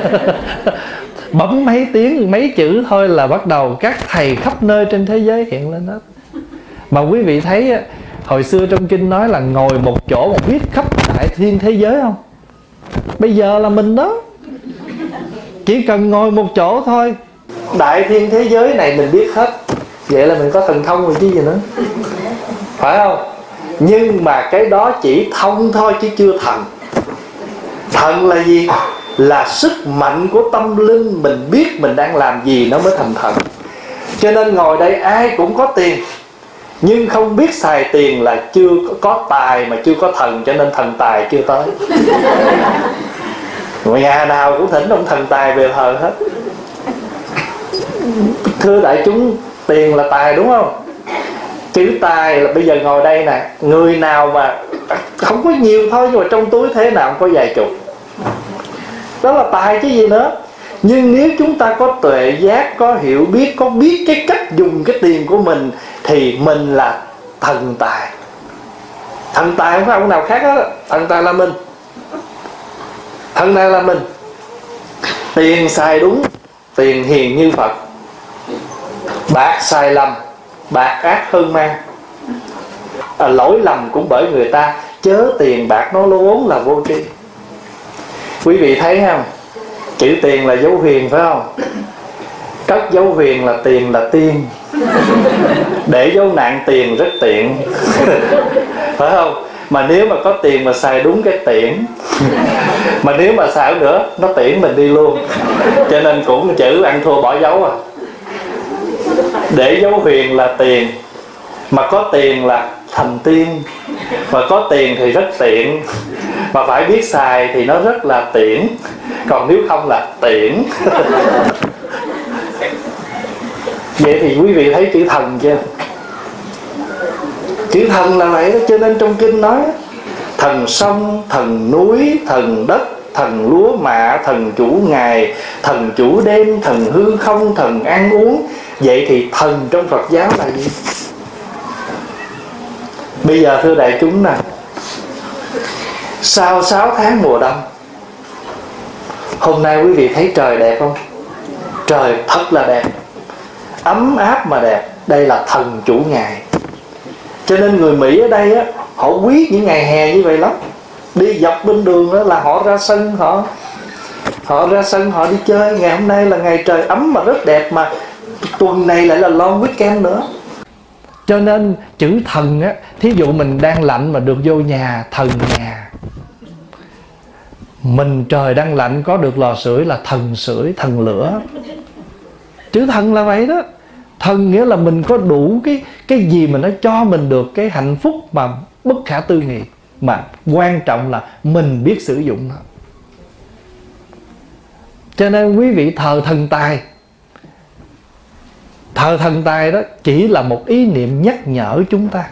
S1: Bấm mấy tiếng, mấy chữ thôi là bắt đầu các thầy khắp nơi trên thế giới hiện lên hết. Mà quý vị thấy hồi xưa trong kinh nói là ngồi một chỗ mà biết khắp đại thiên thế giới không? Bây giờ là mình đó, chỉ cần ngồi một chỗ thôi, đại thiên thế giới này mình biết hết. Vậy là mình có thần thông rồi chứ gì nữa, phải không? Nhưng mà cái đó chỉ thông thôi chứ chưa thần. Thần là gì? Là sức mạnh của tâm linh, mình biết mình đang làm gì nó mới thành thần. Cho nên ngồi đây ai cũng có tiền, nhưng không biết xài tiền là chưa có tài mà chưa có thần, cho nên thần tài chưa tới. Nhà nào cũng thỉnh ông thần tài về thờ hết. Thưa đại chúng, tiền là tài đúng không? Chữ tài là bây giờ ngồi đây nè, người nào mà không có nhiều thôi, nhưng mà trong túi thế nào cũng có vài chục, đó là tài chứ gì nữa. Nhưng nếu chúng ta có tuệ giác, có hiểu biết, có biết cái cách dùng cái tiền của mình, thì mình là thần tài. Thần tài không phải ông nào khác đó, thần tài là mình. Thần tài là mình. Tiền xài đúng, tiền hiền như Phật. Bạc xài lầm, bạc ác hơn ma. À, lỗi lầm cũng bởi người ta, chớ tiền bạc nó vốn là vô tri. Quý vị thấy không? Chữ tiền là dấu huyền phải không? Cất dấu huyền là tiền là tiên, để dấu nạn tiền rất tiện. Phải không? Mà nếu mà có tiền mà xài đúng cái tiễn, mà nếu mà xài nữa nó tiễn mình đi luôn. Cho nên cũng chữ ăn thua bỏ dấu à. Để dấu huyền là tiền, mà có tiền là thành tiên, mà có tiền thì rất tiện, mà phải biết xài thì nó rất là tiễn, còn nếu không là tiễn. Vậy thì quý vị thấy chữ thần chưa? Chữ thần là vậy đó. Cho nên trong kinh nói thần sông, thần núi, thần đất, thần lúa mạ, thần chủ ngày, thần chủ đêm, thần hư không, thần ăn uống. Vậy thì thần trong Phật giáo là gì? Bây giờ thưa đại chúng nè, sau sáu tháng mùa đông, hôm nay quý vị thấy trời đẹp không? Trời thật là đẹp, ấm áp mà đẹp. Đây là thần chủ ngày. Cho nên người Mỹ ở đây á, họ quý những ngày hè như vậy lắm. Đi dọc bên đường đó là họ ra sân, Họ họ ra sân họ đi chơi. Ngày hôm nay là ngày trời ấm mà rất đẹp, mà tuần này lại là long weekend nữa. Cho nên chữ thần á, thí dụ mình đang lạnh mà được vô nhà, thần nhà. Mình trời đang lạnh có được lò sưởi là thần sưởi, thần lửa. Chữ thần là vậy đó. Thần nghĩa là mình có đủ cái cái gì mà nó cho mình được cái hạnh phúc mà bất khả tư nghị. Mà quan trọng là mình biết sử dụng nó. Cho nên quý vị thờ thần tài, thờ thần tài đó chỉ là một ý niệm nhắc nhở chúng ta.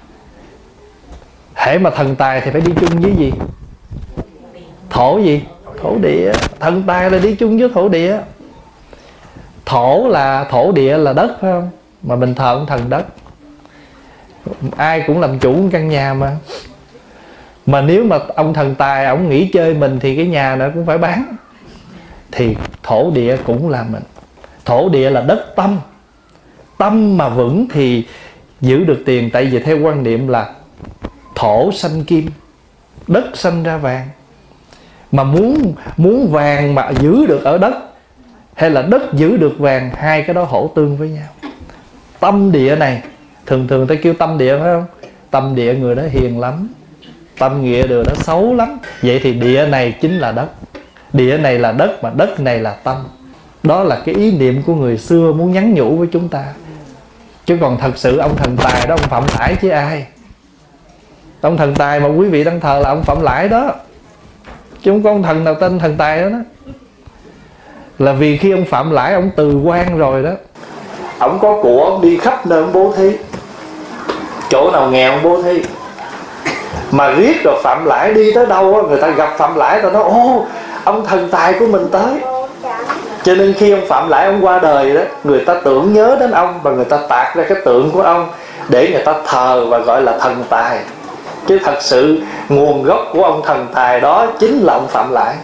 S1: Hễ mà thần tài thì phải đi chung với gì? Thổ gì? Thổ địa. Thần tài là đi chung với thổ địa. Thổ là thổ địa là đất phải không? Mà mình thờ ông thần đất. Ai cũng làm chủ căn nhà mà. Mà nếu mà ông thần tài ông nghỉ chơi mình thì cái nhà nó cũng phải bán. Thì thổ địa cũng là mình. Thổ địa là đất tâm. Tâm mà vững thì giữ được tiền. Tại vì theo quan niệm là thổ sanh kim, đất sanh ra vàng. Mà muốn muốn vàng mà giữ được ở đất, hay là đất giữ được vàng, hai cái đó hỗ tương với nhau. Tâm địa này, thường thường ta kêu tâm địa phải không? Tâm địa người đó hiền lắm, tâm nghĩa người đó xấu lắm. Vậy thì địa này chính là đất. Địa này là đất, mà đất này là tâm. Đó là cái ý niệm của người xưa muốn nhắn nhủ với chúng ta. Chứ còn thật sự ông thần tài đó ông Phạm Lãi chứ ai. Ông thần tài mà quý vị đang thờ là ông Phạm Lãi đó, chứ không có ông thần nào tên thần tài đó, đó. Là vì khi ông Phạm Lãi ông từ quan rồi đó, ông có của ông đi khắp nơi ông bố thí, chỗ nào nghèo ông bố thí. Mà riết rồi Phạm Lãi đi tới đâu á, người ta gặp Phạm Lãi ta nói ô ông thần tài của mình tới. Cho nên khi ông Phạm Lãi ông qua đời đó, người ta tưởng nhớ đến ông và người ta tạc ra cái tượng của ông để người ta thờ và gọi là thần tài. Chứ thật sự nguồn gốc của ông thần tài đó chính là ông Phạm Lãi.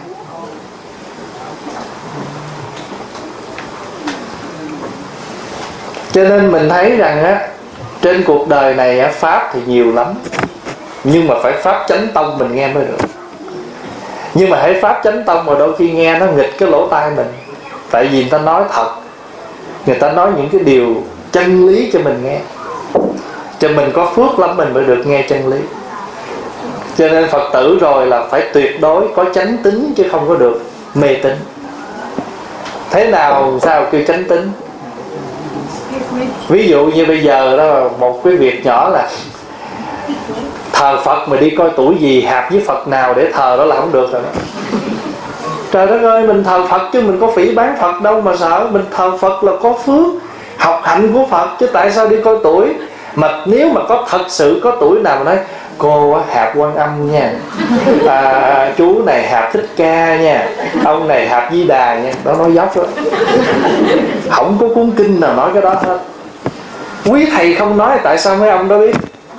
S1: Cho nên mình thấy rằng á, trên cuộc đời này á, pháp thì nhiều lắm, nhưng mà phải pháp chánh tông mình nghe mới được. Nhưng mà hãy pháp chánh tông mà đôi khi nghe nó nghịch cái lỗ tai mình. Tại vì người ta nói thật, người ta nói những cái điều chân lý cho mình nghe, cho mình có phước lắm mình mới được nghe chân lý. Cho nên Phật tử rồi là phải tuyệt đối có chánh tín, chứ không có được mê tín. Thế nào sao kêu chánh tín? Ví dụ như bây giờ đó, một cái việc nhỏ là thờ Phật mà đi coi tuổi gì hạp với Phật nào để thờ đó là không được rồi đó. Trời đất ơi, mình thờ Phật chứ mình có phỉ bán Phật đâu mà sợ. Mình thờ Phật là có phước, học hạnh của Phật, chứ tại sao đi coi tuổi? Mà nếu mà có thật sự có tuổi nào mà nói cô á, hạp Quan Âm nha, à, chú này hạp Thích Ca nha, ông này hạp Di Đà nha, đó nói dốc đó. Không có cuốn kinh nào nói cái đó hết. Quý thầy không nói tại sao mấy ông đó biết?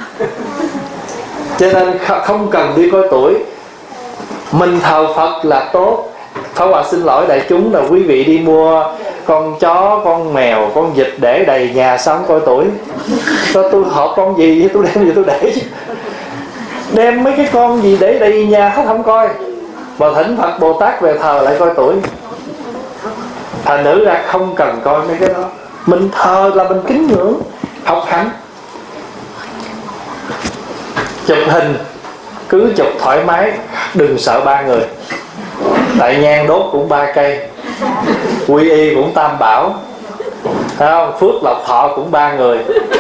S1: Cho nên không cần đi coi tuổi. Mình thờ Phật là tốt. Pháp Hòa xin lỗi đại chúng là quý vị đi mua con chó, con mèo, con vịt để đầy nhà xong coi tuổi. Tôi, tôi hộp con gì tôi đem gì tôi để chứ. Đem mấy cái con gì để đầy nhà hết không coi, mà thỉnh Phật Bồ Tát về thờ lại coi tuổi. Thành nữ ra không cần coi mấy cái đó. Mình thờ là mình kính ngưỡng, học hành. Chụp hình cứ chụp thoải mái, đừng sợ ba người. Tại nhang đốt cũng ba cây, quy y cũng tam bảo, thấy không? Phước lộc thọ cũng ba người,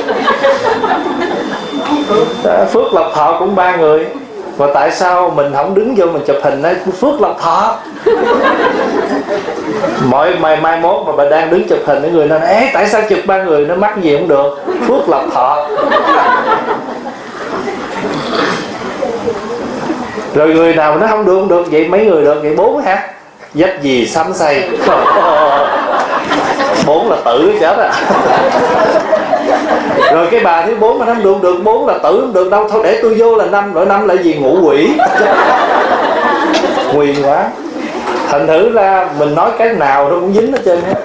S1: phước lộc thọ cũng ba người. Mà tại sao mình không đứng vô mình chụp hình nói phước lộc thọ? Mỗi mai mai mốt mà bà đang đứng chụp hình với người nó nói ế tại sao chụp ba người, nó mắc gì cũng được, phước lộc thọ. Rồi người nào nó không được không được, vậy mấy người được, vậy bốn hả? Dách gì sắm xây. Bốn là tử chết á. Rồi cái bà thứ bốn mà nó không được được, bốn là tử không được đâu, thôi để tôi vô là năm, rồi năm là gì? Ngũ quỷ. Nguy quá. Thành thử ra mình nói cái nào nó cũng dính hết trơn hết,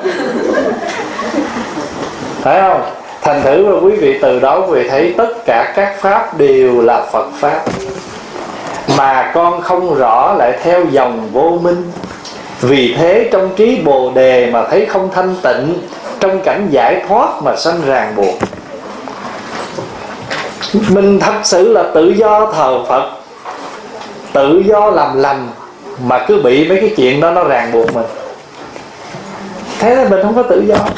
S1: phải không? Thành thử là quý vị từ đó quý vị thấy tất cả các pháp đều là Phật pháp, mà con không rõ lại theo dòng vô minh. Vì thế trong trí Bồ Đề mà thấy không thanh tịnh, trong cảnh giải thoát mà sanh ràng buộc. Mình thật sự là tự do thờ Phật, tự do làm lành, mà cứ bị mấy cái chuyện đó nó ràng buộc mình. Thế là mình không có tự do.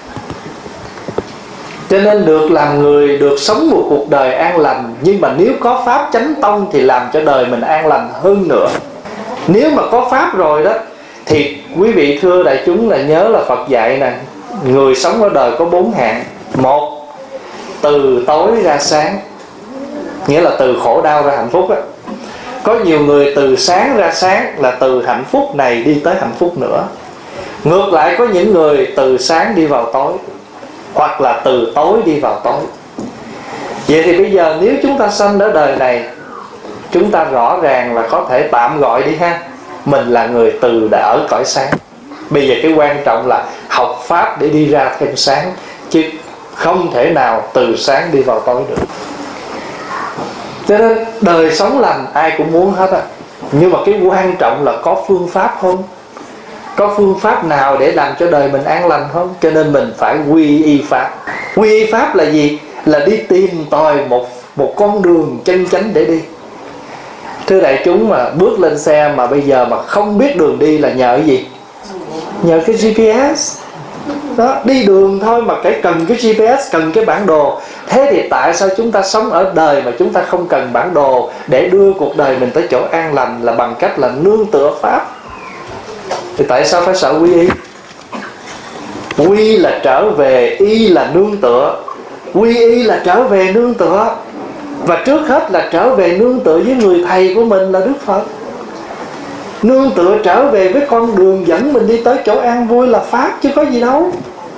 S1: Cho nên được làm người, được sống một cuộc đời an lành. Nhưng mà nếu có pháp chánh tông thì làm cho đời mình an lành hơn nữa. Nếu mà có pháp rồi đó Thì quý vị thưa đại chúng là nhớ là Phật dạy nè, người sống ở đời có bốn hạng. Một, từ tối ra sáng, nghĩa là từ khổ đau ra hạnh phúc á. Có nhiều người từ sáng ra sáng là từ hạnh phúc này đi tới hạnh phúc nữa. Ngược lại có những người từ sáng đi vào tối, hoặc là từ tối đi vào tối. Vậy thì bây giờ nếu chúng ta sanh ở đời này, chúng ta rõ ràng là có thể tạm gọi đi ha, mình là người từ đã ở cõi sáng. Bây giờ cái quan trọng là học pháp để đi ra thêm sáng, chứ không thể nào từ sáng đi vào tối được. Cho nên đời sống lành ai cũng muốn hết á, nhưng mà cái quan trọng là có phương pháp không? Có phương pháp nào để làm cho đời mình an lành không? Cho nên mình phải quy y pháp. Quy y pháp là gì? Là đi tìm tòi một, một con đường chân chánh để đi. Thưa đại chúng, mà bước lên xe mà bây giờ mà không biết đường đi là nhờ cái gì? Nhờ cái giê pê ét đó. Đi đường thôi mà phải cần cái giê pê ét, cần cái bản đồ. Thế thì tại sao chúng ta sống ở đời mà chúng ta không cần bản đồ để đưa cuộc đời mình tới chỗ an lành, là bằng cách là nương tựa pháp? Thì tại sao phải sợ quy y? Quy là trở về, y là nương tựa. Quy y là trở về nương tựa, và trước hết là trở về nương tựa với người thầy của mình là Đức Phật. Nương tựa trở về với con đường dẫn mình đi tới chỗ an vui là pháp, chứ có gì đâu.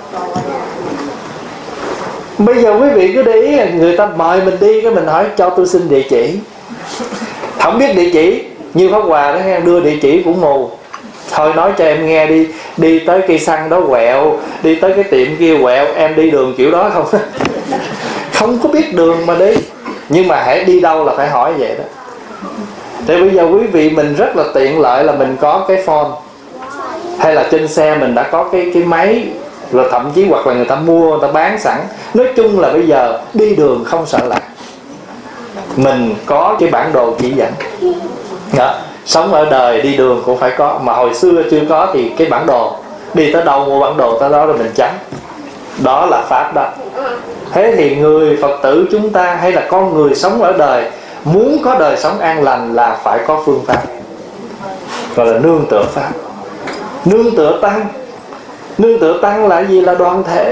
S1: Bây giờ quý vị cứ để ý, người ta mời mình đi, cái mình hỏi cho tôi xin địa chỉ. Không biết địa chỉ, như Pháp Hòa đó, đưa địa chỉ cũng mù. Thôi nói cho em nghe đi, đi tới cây xăng đó quẹo, đi tới cái tiệm kia quẹo, em đi đường kiểu đó không? Không có biết đường mà đi. Nhưng mà hãy đi đâu là phải hỏi vậy đó. Thì bây giờ quý vị mình rất là tiện lợi là mình có cái phone, hay là trên xe mình đã có cái, cái máy, rồi thậm chí hoặc là người ta mua, người ta bán sẵn. Nói chung là bây giờ đi đường không sợ lạc, mình có cái bản đồ chỉ dẫn đó. Sống ở đời đi đường cũng phải có. Mà hồi xưa chưa có thì cái bản đồ, đi tới đâu mua bản đồ tới đó rồi mình chấm. Đó là pháp đó. Thế thì người Phật tử chúng ta, hay là con người sống ở đời, muốn có đời sống an lành là phải có phương pháp, gọi là nương tựa pháp. Nương tựa tăng. Nương tựa tăng là gì? Là đoàn thể.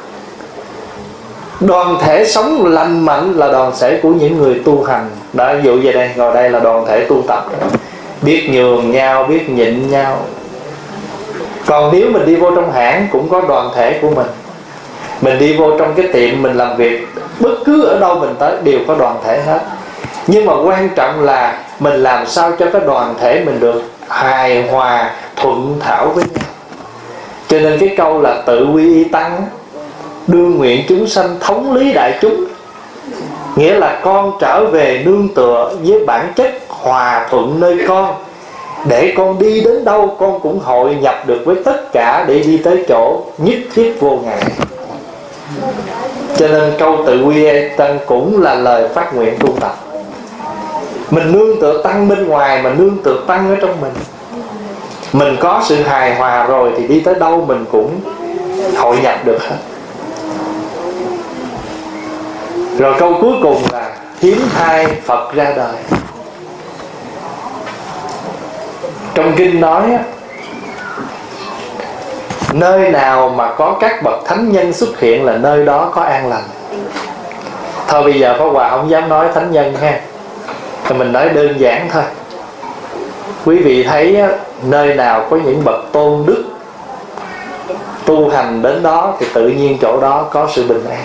S1: Đoàn thể sống lành mạnh là đoàn thể của những người tu hành. Đó, ví dụ vậy đây, ngồi đây là đoàn thể tu tập, biết nhường nhau, biết nhịn nhau. Còn nếu mình đi vô trong hãng cũng có đoàn thể của mình. Mình đi vô trong cái tiệm mình làm việc, bất cứ ở đâu mình tới đều có đoàn thể hết. Nhưng mà quan trọng là mình làm sao cho cái đoàn thể mình được hài hòa, thuận thảo với nhau. Cho nên cái câu là tự quy y tăng, đương nguyện chúng sanh thống lý đại chúng, nghĩa là con trở về nương tựa với bản chất hòa thuận nơi con, để con đi đến đâu con cũng hội nhập được với tất cả, để đi tới chỗ nhất thiết vô ngại. Cho nên câu tự quy y tăng cũng là lời phát nguyện tu tập. Mình nương tựa tăng bên ngoài, mà nương tựa tăng ở trong mình. Mình có sự hài hòa rồi thì đi tới đâu mình cũng hội nhập được hết. Rồi câu cuối cùng là hiếm thai Phật ra đời. Trong kinh nói á, nơi nào mà có các bậc thánh nhân xuất hiện là nơi đó có an lành. Thôi bây giờ Pháp Hòa không dám nói thánh nhân ha, thì mình nói đơn giản thôi. Quý vị thấy á, nơi nào có những bậc tôn đức tu hành đến đó thì tự nhiên chỗ đó có sự bình an.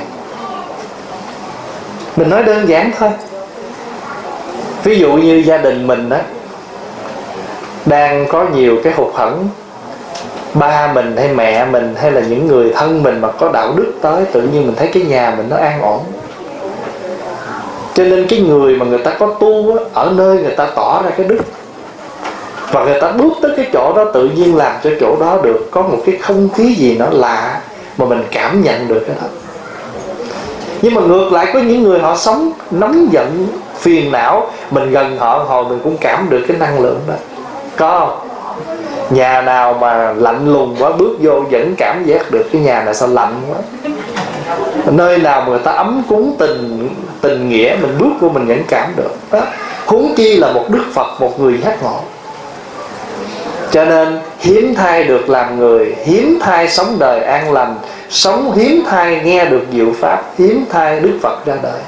S1: Mình nói đơn giản thôi. Ví dụ như gia đình mình đó, đang có nhiều cái hụt hẫng, ba mình hay mẹ mình hay là những người thân mình mà có đạo đức tới, tự nhiên mình thấy cái nhà mình nó an ổn. Cho nên cái người mà người ta có tu á, ở nơi người ta tỏ ra cái đức, và người ta bước tới cái chỗ đó, tự nhiên làm cho chỗ đó được có một cái không khí gì nó lạ mà mình cảm nhận được cái đó. Nhưng mà ngược lại có những người họ sống nóng giận, phiền não, mình gần họ hồi mình cũng cảm được cái năng lượng đó. Có không? Nhà nào mà lạnh lùng quá, bước vô vẫn cảm giác được cái nhà này sao lạnh quá. Nơi nào mà người ta ấm cúng tình tình nghĩa, mình bước vô mình vẫn cảm được đó. Huống chi là một Đức Phật, một người giác ngộ. Cho nên hiếm thai được làm người, hiếm thai sống đời an lành, sống hiếm thai nghe được diệu pháp, hiếm thai Đức Phật ra đời.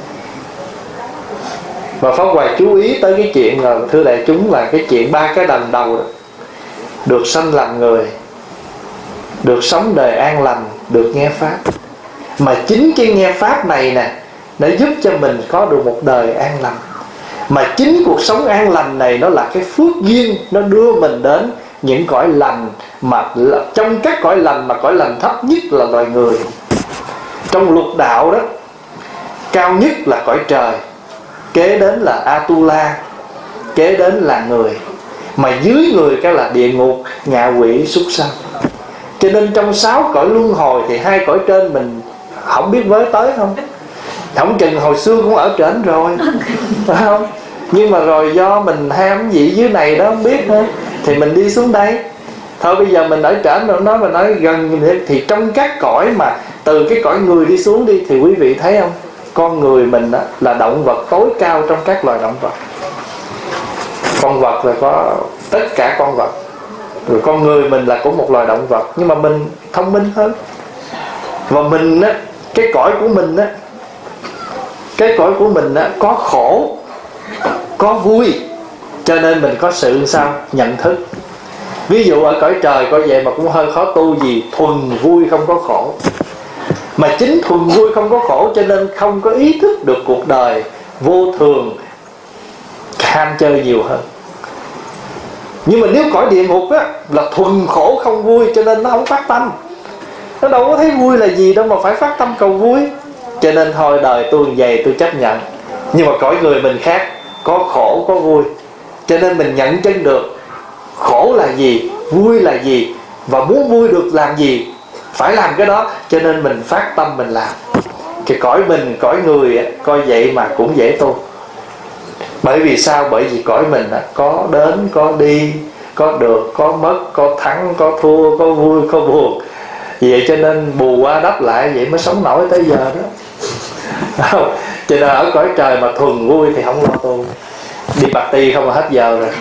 S1: Và Pháp Hòa chú ý tới cái chuyện là, thưa đại chúng, là cái chuyện ba cái đành đầu đó. Được sanh làm người, được sống đời an lành, được nghe Pháp. Mà chính cái nghe Pháp này nè, nó giúp cho mình có được một đời an lành. Mà chính cuộc sống an lành này nó là cái phước duyên, nó đưa mình đến những cõi lành, mà trong các cõi lành mà cõi lành thấp nhất là loài người. Trong lục đạo đó, cao nhất là cõi trời, kế đến là Atula, kế đến là người, mà dưới người cái là địa ngục, ngạ quỷ, súc sanh. Cho nên trong sáu cõi luân hồi thì hai cõi trên mình không biết với tới không. Không chừng hồi xưa cũng ở trển rồi, phải không? Nhưng mà rồi do mình ham gì dưới này đó không biết nữa, thì mình đi xuống đây. Thôi bây giờ mình ở trển rồi, nói mà nói gần thì trong các cõi mà từ cái cõi người đi xuống đi, thì quý vị thấy không? Con người mình đó là động vật tối cao trong các loài động vật. Con vật là có tất cả con vật, rồi con người mình là cũng một loài động vật, nhưng mà mình thông minh hơn. Và mình á, cái cõi của mình á, cái cõi của mình á, có khổ, có vui, cho nên mình có sự sao nhận thức. Ví dụ ở cõi trời coi vậy mà cũng hơi khó tu, gì thuần vui không có khổ. Mà chính thuần vui không có khổ cho nên không có ý thức được cuộc đời vô thường, ham chơi nhiều hơn. Nhưng mà nếu cõi địa ngục á, là thuần khổ không vui, cho nên nó không phát tâm. Nó đâu có thấy vui là gì đâu mà phải phát tâm cầu vui. Cho nên thôi đời tôi vậy tôi chấp nhận. Nhưng mà cõi người mình khác, có khổ có vui, cho nên mình nhận chân được khổ là gì, vui là gì, và muốn vui được làm gì phải làm cái đó. Cho nên mình phát tâm mình làm. Cái cõi mình, cõi người coi vậy mà cũng dễ tu. Bởi vì sao? Bởi vì cõi mình có đến, có đi, có được, có mất, có thắng, có thua, có vui, có buồn. Vậy cho nên bù qua đắp lại vậy mới sống nổi tới giờ đó. Không? Cho nên ở cõi trời mà thuần vui thì không lo tu, đi party không là hết giờ rồi.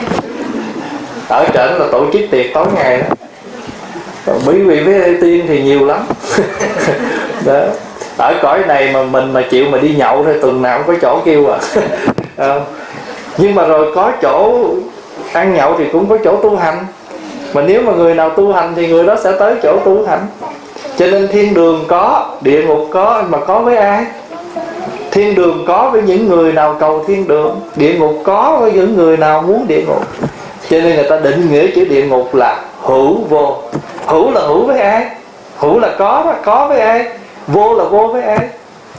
S1: Ở trển là tổ chức tiệc tối ngày đó. Quý vị với tiên thì nhiều lắm. Đó. Ở cõi này mà mình mà chịu mà đi nhậu thôi, tuần nào cũng có chỗ kêu à. À. Nhưng mà rồi có chỗ ăn nhậu thì cũng có chỗ tu hành. Mà nếu mà người nào tu hành thì người đó sẽ tới chỗ tu hành. Cho nên thiên đường có, địa ngục có, mà có với ai? Thiên đường có với những người nào cầu thiên đường, địa ngục có với những người nào muốn địa ngục. Cho nên người ta định nghĩa chữ địa ngục là hữu vô. Hữu là hữu với ai? Hữu là có, có với ai? Vô là vô với ai?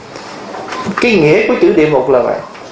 S1: Cái nghĩa của chữ địa ngục là vậy.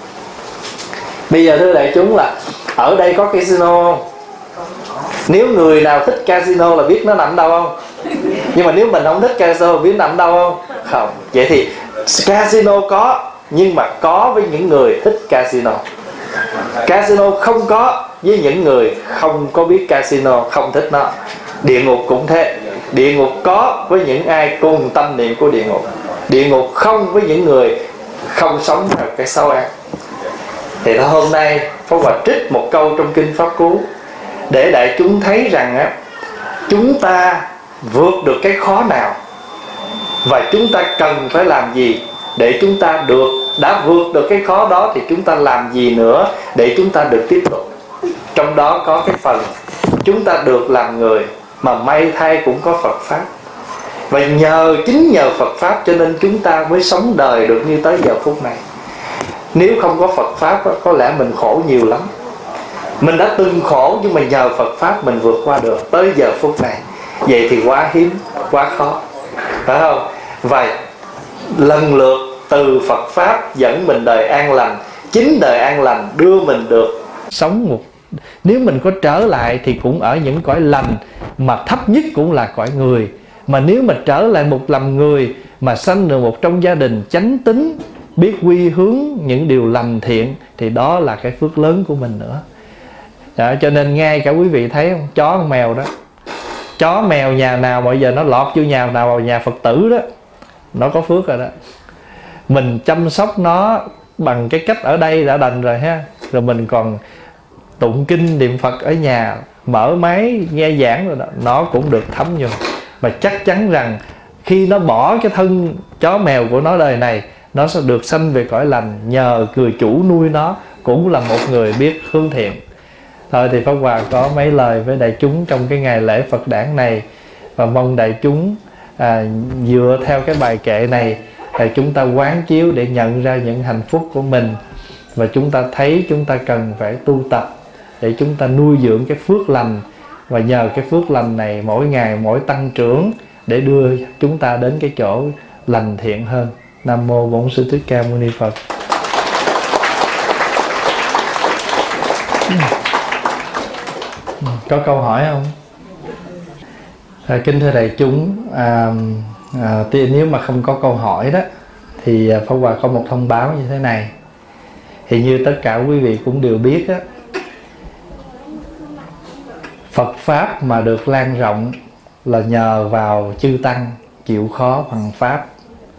S1: Bây giờ thưa đại chúng, là ở đây có casino không? Nếu người nào thích casino là biết nó nằm đâu không? Nhưng mà nếu mình không thích casino biết nằm đâu không? Không. Vậy thì casino có, nhưng mà có với những người thích casino. Casino không có với những người không có biết casino, không thích nó. Địa ngục cũng thế. Địa ngục có với những ai cùng tâm niệm của địa ngục. Địa ngục không với những người không sống theo cái xấu ác. Thì hôm nay Pháp Hòa trích một câu trong Kinh Pháp Cú để đại chúng thấy rằng á, chúng ta vượt được cái khó nào và chúng ta cần phải làm gì để chúng ta được, đã vượt được cái khó đó thì chúng ta làm gì nữa để chúng ta được tiếp tục. Trong đó có cái phần chúng ta được làm người, mà may thay cũng có Phật Pháp. Và nhờ, chính nhờ Phật Pháp cho nên chúng ta mới sống đời được như tới giờ phút này. Nếu không có Phật Pháp có lẽ mình khổ nhiều lắm. Mình đã từng khổ nhưng mà nhờ Phật Pháp mình vượt qua được tới giờ phút này. Vậy thì quá hiếm, quá khó, phải không? Và lần lượt từ Phật Pháp dẫn mình đời an lành, chính đời an lành đưa mình được sống một. Nếu mình có trở lại thì cũng ở những cõi lành, mà thấp nhất cũng là cõi người. Mà nếu mà trở lại một làm người, mà sanh được một trong gia đình chánh tín, biết quy hướng những điều lành thiện, thì đó là cái phước lớn của mình nữa. Đó, cho nên ngay cả quý vị thấy không, chó con mèo đó, chó mèo nhà nào bây giờ nó lọt vô nhà nào vào nhà Phật tử đó, nó có phước rồi đó. Mình chăm sóc nó bằng cái cách ở đây đã đành rồi ha. Rồi mình còn tụng kinh niệm Phật ở nhà, mở máy nghe giảng rồi đó, nó cũng được thấm vô. Và chắc chắn rằng khi nó bỏ cái thân chó mèo của nó đời này, nó sẽ được sanh về cõi lành, nhờ người chủ nuôi nó cũng là một người biết hướng thiện. Thôi thì Pháp Hòa có mấy lời với đại chúng trong cái ngày lễ Phật đản này, và mong đại chúng à, dựa theo cái bài kệ này để chúng ta quán chiếu để nhận ra những hạnh phúc của mình, và chúng ta thấy chúng ta cần phải tu tập để chúng ta nuôi dưỡng cái phước lành, và nhờ cái phước lành này mỗi ngày mỗi tăng trưởng để đưa chúng ta đến cái chỗ lành thiện hơn. Nam mô Bổn Sư Thích Ca Mâu Ni Phật. Có câu hỏi không? À, kính thưa đại chúng, à, à, nếu mà không có câu hỏi đó thì Pháp Hòa có một thông báo như thế này. Thì như tất cả quý vị cũng đều biết đó, Phật Pháp mà được lan rộng là nhờ vào chư Tăng chịu khó hoằng Pháp.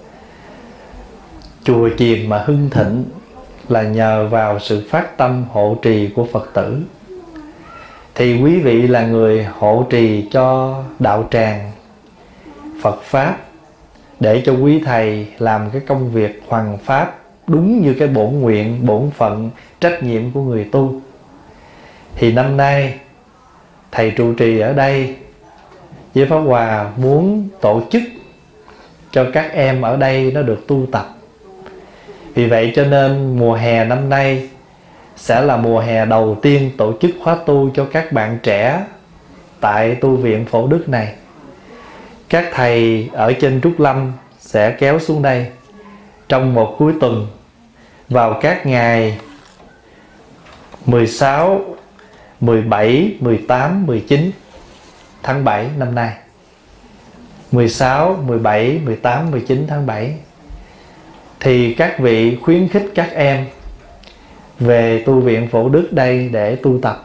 S1: Chùa chiền mà hưng thịnh là nhờ vào sự phát tâm hộ trì của Phật tử. Thì quý vị là người hộ trì cho đạo tràng Phật Pháp, để cho quý thầy làm cái công việc hoằng Pháp đúng như cái bổn nguyện, bổn phận, trách nhiệm của người tu. Thì năm nay thầy trụ trì ở đây với Pháp Hòa muốn tổ chức cho các em ở đây nó được tu tập. Vì vậy cho nên mùa hè năm nay sẽ là mùa hè đầu tiên tổ chức khóa tu cho các bạn trẻ tại tu viện Phổ Đức này. Các thầy ở trên Trúc Lâm sẽ kéo xuống đây trong một cuối tuần vào các ngày mười sáu, mười bảy, mười tám, mười chín tháng bảy năm nay. mười sáu, mười bảy, mười tám, mười chín tháng bảy. Thì các vị khuyến khích các em về tu viện Phổ Đức đây để tu tập.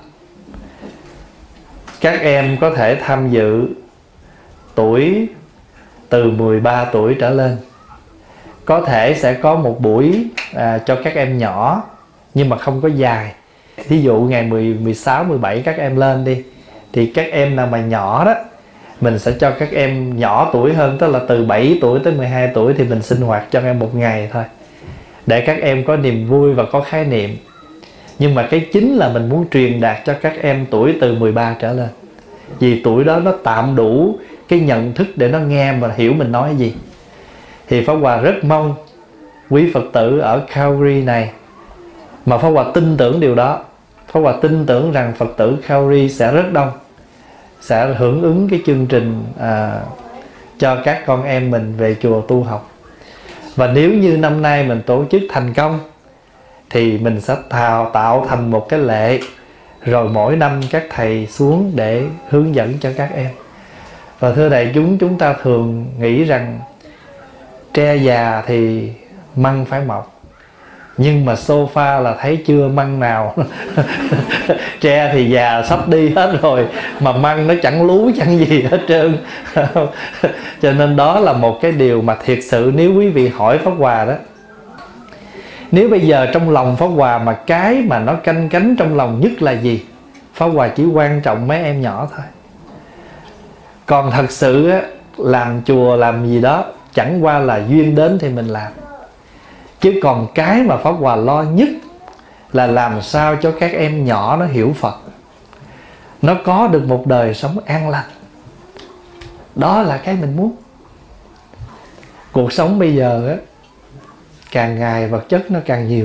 S1: Các em có thể tham dự tuổi từ mười ba tuổi trở lên. Có thể sẽ có một buổi à, cho các em nhỏ, nhưng mà không có dài. Thí dụ ngày mười, mười sáu, mười bảy các em lên đi, thì các em nào mà nhỏ đó, mình sẽ cho các em nhỏ tuổi hơn, tức là từ bảy tuổi tới mười hai tuổi, thì mình sinh hoạt cho em một ngày thôi, để các em có niềm vui và có khái niệm. Nhưng mà cái chính là mình muốn truyền đạt cho các em tuổi từ mười ba trở lên, vì tuổi đó nó tạm đủ cái nhận thức để nó nghe mà hiểu mình nói gì. Thì Pháp Hòa rất mong quý Phật tử ở Calgary này, mà Pháp Hòa tin tưởng điều đó. Pháp Hòa tin tưởng rằng Phật tử Calgary sẽ rất đông, sẽ hưởng ứng cái chương trình à, cho các con em mình về chùa tu học. Và nếu như năm nay mình tổ chức thành công thì mình sẽ tạo, tạo thành một cái lệ, rồi mỗi năm các thầy xuống để hướng dẫn cho các em. Và thưa đại chúng, chúng ta thường nghĩ rằng tre già thì măng phải mọc, nhưng mà sofa là thấy chưa măng nào. Tre thì già sắp đi hết rồi, mà măng nó chẳng lú chẳng gì hết trơn. Cho nên đó là một cái điều mà thiệt sự nếu quý vị hỏi Pháp Hòa đó, nếu bây giờ trong lòng Pháp Hòa mà cái mà nó canh cánh trong lòng nhất là gì, Pháp Hòa chỉ quan trọng mấy em nhỏ thôi. Còn thật sự á, làm chùa làm gì đó chẳng qua là duyên đến thì mình làm. Chứ còn cái mà Pháp Hòa lo nhất là làm sao cho các em nhỏ nó hiểu Phật, nó có được một đời sống an lành. Đó là cái mình muốn. Cuộc sống bây giờ á, càng ngày vật chất nó càng nhiều,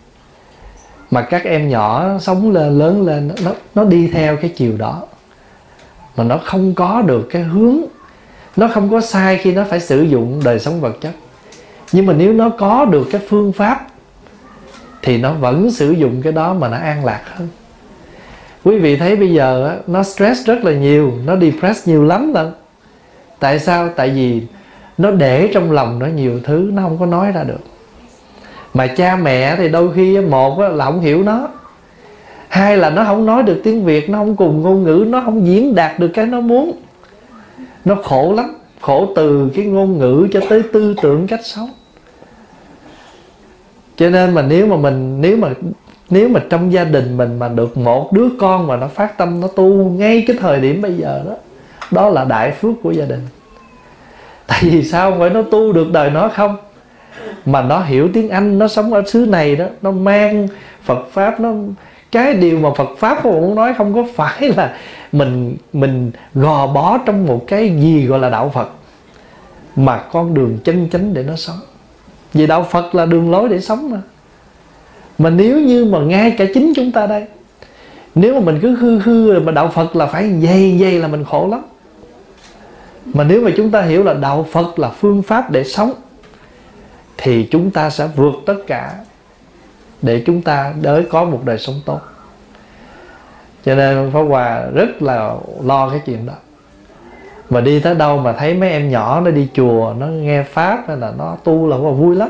S1: mà các em nhỏ sống lên lớn lên, nó, nó đi theo cái chiều đó, mà nó không có được cái hướng. Nó không có sai khi nó phải sử dụng đời sống vật chất, nhưng mà nếu nó có được cái phương pháp thì nó vẫn sử dụng cái đó mà nó an lạc hơn. Quý vị thấy bây giờ á, nó stress rất là nhiều, nó depressed nhiều lắm lận. Tại sao? Tại vì nó để trong lòng nó nhiều thứ, nó không có nói ra được. Mà cha mẹ thì đôi khi một là không hiểu nó, hai là nó không nói được tiếng Việt, nó không cùng ngôn ngữ, nó không diễn đạt được cái nó muốn. Nó khổ lắm, khổ từ cái ngôn ngữ cho tới tư tưởng cách sống. Cho nên mà nếu mà mình nếu mà Nếu mà trong gia đình mình mà được một đứa con mà nó phát tâm nó tu ngay cái thời điểm bây giờ đó, đó là đại phước của gia đình. Tại vì sao? Không phải nó tu được đời nó không, mà nó hiểu tiếng Anh, nó sống ở xứ này đó, nó mang Phật Pháp. Nó cái điều mà Phật Pháp của muốn nói không có phải là mình mình gò bó trong một cái gì gọi là đạo Phật, mà con đường chân chánh để nó sống. Vì đạo Phật là đường lối để sống mà. Mà nếu như mà ngay cả chính chúng ta đây, nếu mà mình cứ hư hư rồi mà đạo Phật là phải dày dày là mình khổ lắm. Mà nếu mà chúng ta hiểu là đạo Phật là phương pháp để sống, thì chúng ta sẽ vượt tất cả để chúng ta đới có một đời sống tốt. Cho nên Pháp Hòa rất là lo cái chuyện đó. Mà đi tới đâu mà thấy mấy em nhỏ nó đi chùa, nó nghe Pháp hay là nó tu là Pháp Hòa vui lắm.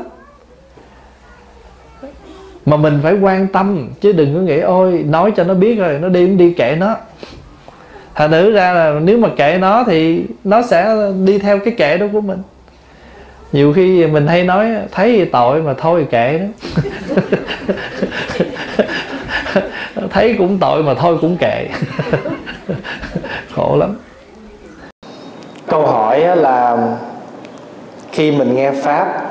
S1: Mà mình phải quan tâm, chứ đừng có nghĩ ôi nói cho nó biết rồi nó đi cũng đi kệ nó. Thành thử ra là nếu mà kệ nó thì nó sẽ đi theo cái kệ đó của mình. Nhiều khi mình hay nói thấy tội mà thôi kệ đó. Thấy cũng tội mà thôi cũng kệ. Khổ lắm. Câu hỏi là khi mình nghe Pháp,